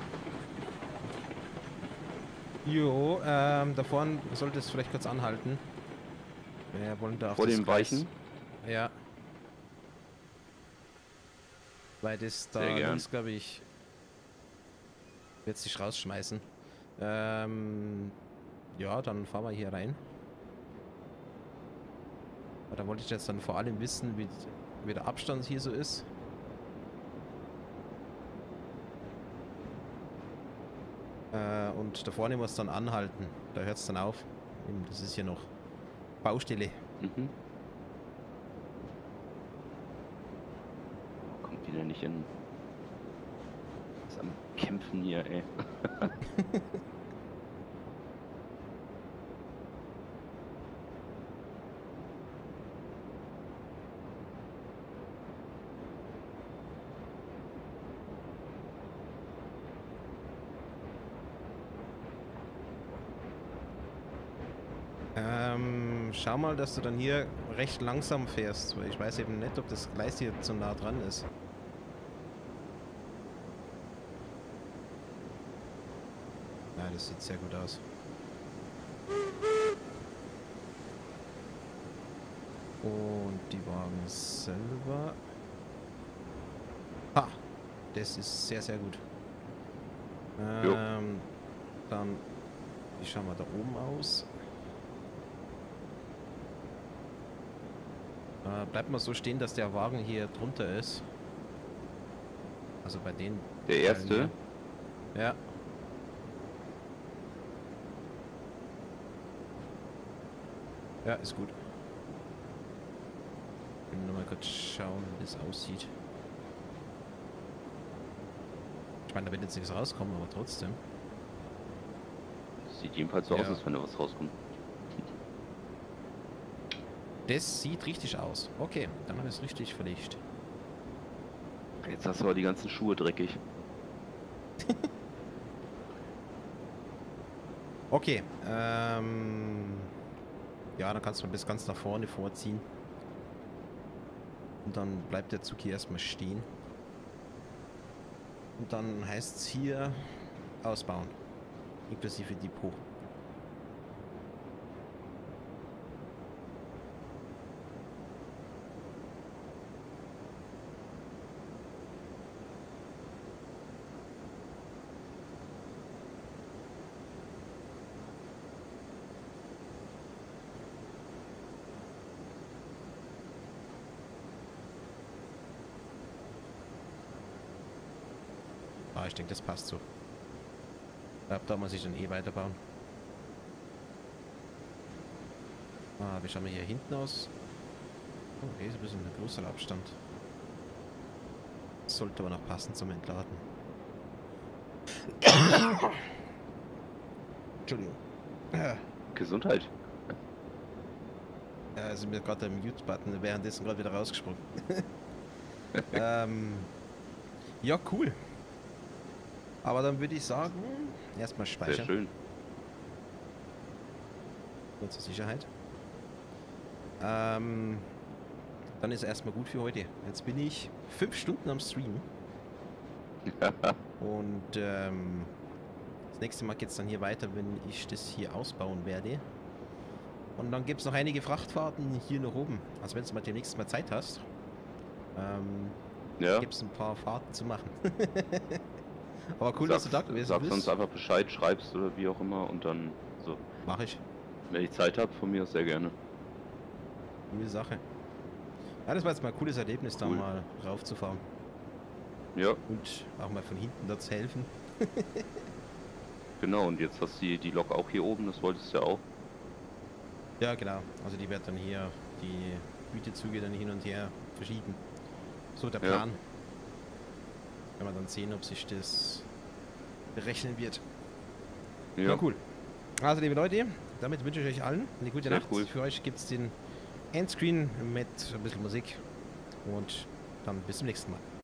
Jo, da vorne sollte es vielleicht kurz anhalten. Wir wollen da auf Vor das dem Gleis. Weichen? Ja. Weil das da Sehr gern. links, glaube ich, wird sich rausschmeißen. Ja, dann fahren wir hier rein. Aber da wollte ich jetzt dann vor allem wissen, wie der Abstand hier so ist. Und da vorne muss dann anhalten. Da hört es dann auf. Das ist hier noch Baustelle. Mhm. Kommt wieder nicht hin. Ist am Kämpfen hier, ey. Schau mal, dass du dann hier recht langsam fährst, weil ich weiß eben nicht, ob das Gleis hier zu nah dran ist. Ja, das sieht sehr gut aus. Und die Wagen selber. Ha! Das ist sehr, sehr gut. Dann, wie schauen wir da oben aus? Bleibt mal so stehen, dass der Wagen hier drunter ist. Also bei den... Der erste? Ja. Ja, ist gut. Ich will nur mal kurz schauen, wie das aussieht. Ich meine, da wird jetzt nichts rauskommen, aber trotzdem. Sieht jedenfalls so Ja. aus, als wenn da was rauskommt. Das sieht richtig aus. Okay, dann habe ich es richtig verlegt. Jetzt hast du aber die ganzen Schuhe dreckig. Okay, ja, dann kannst du bis ganz nach vorne vorziehen. Und dann bleibt der Zug hier erstmal stehen. Und dann heißt es hier ausbauen. Inklusive Depot. Ich denke, das passt so. Ab da muss ich dann eh weiterbauen. Wie schauen wir hier hinten aus? Oh, okay, ist ein bisschen ein großer Abstand. Sollte aber noch passen zum Entladen. Entschuldigung. Gesundheit. Also mir gerade der Mute-Button währenddessen gerade wieder rausgesprungen. Ja, cool. Aber dann würde ich sagen, erstmal speichern. Sehr schön. Nur zur Sicherheit. Dann ist erstmal gut für heute. Jetzt bin ich 5 Stunden am Stream. Und das nächste Mal geht es dann hier weiter, wenn ich das hier ausbauen werde. Und dann gibt es noch einige Frachtfahrten hier nach oben. Also wenn du mal demnächst mal Zeit hast, Ja. gibt es ein paar Fahrten zu machen. Aber cool, dass du da gewesen Sagst bist. uns einfach Bescheid, schreibst oder wie auch immer und dann so. Mach ich. Wenn ich Zeit habe, von mir aus sehr gerne. Coole Sache. Ja, das war jetzt mal ein cooles Erlebnis, da Cool. mal raufzufahren. Ja, Und auch mal von hinten da zu helfen. genau. Und jetzt hast du die Lok auch hier oben, das wolltest du ja auch. Ja, genau. Also die wird dann hier, die Gütezüge dann hin und her verschieben. So der Ja. Plan. Kann man dann sehen, ob sich das berechnen wird. Ja, cool. Also liebe Leute, damit wünsche ich euch allen eine gute Sehr Nacht. cool. Für euch gibt es den Endscreen mit ein bisschen Musik. Und dann bis zum nächsten Mal.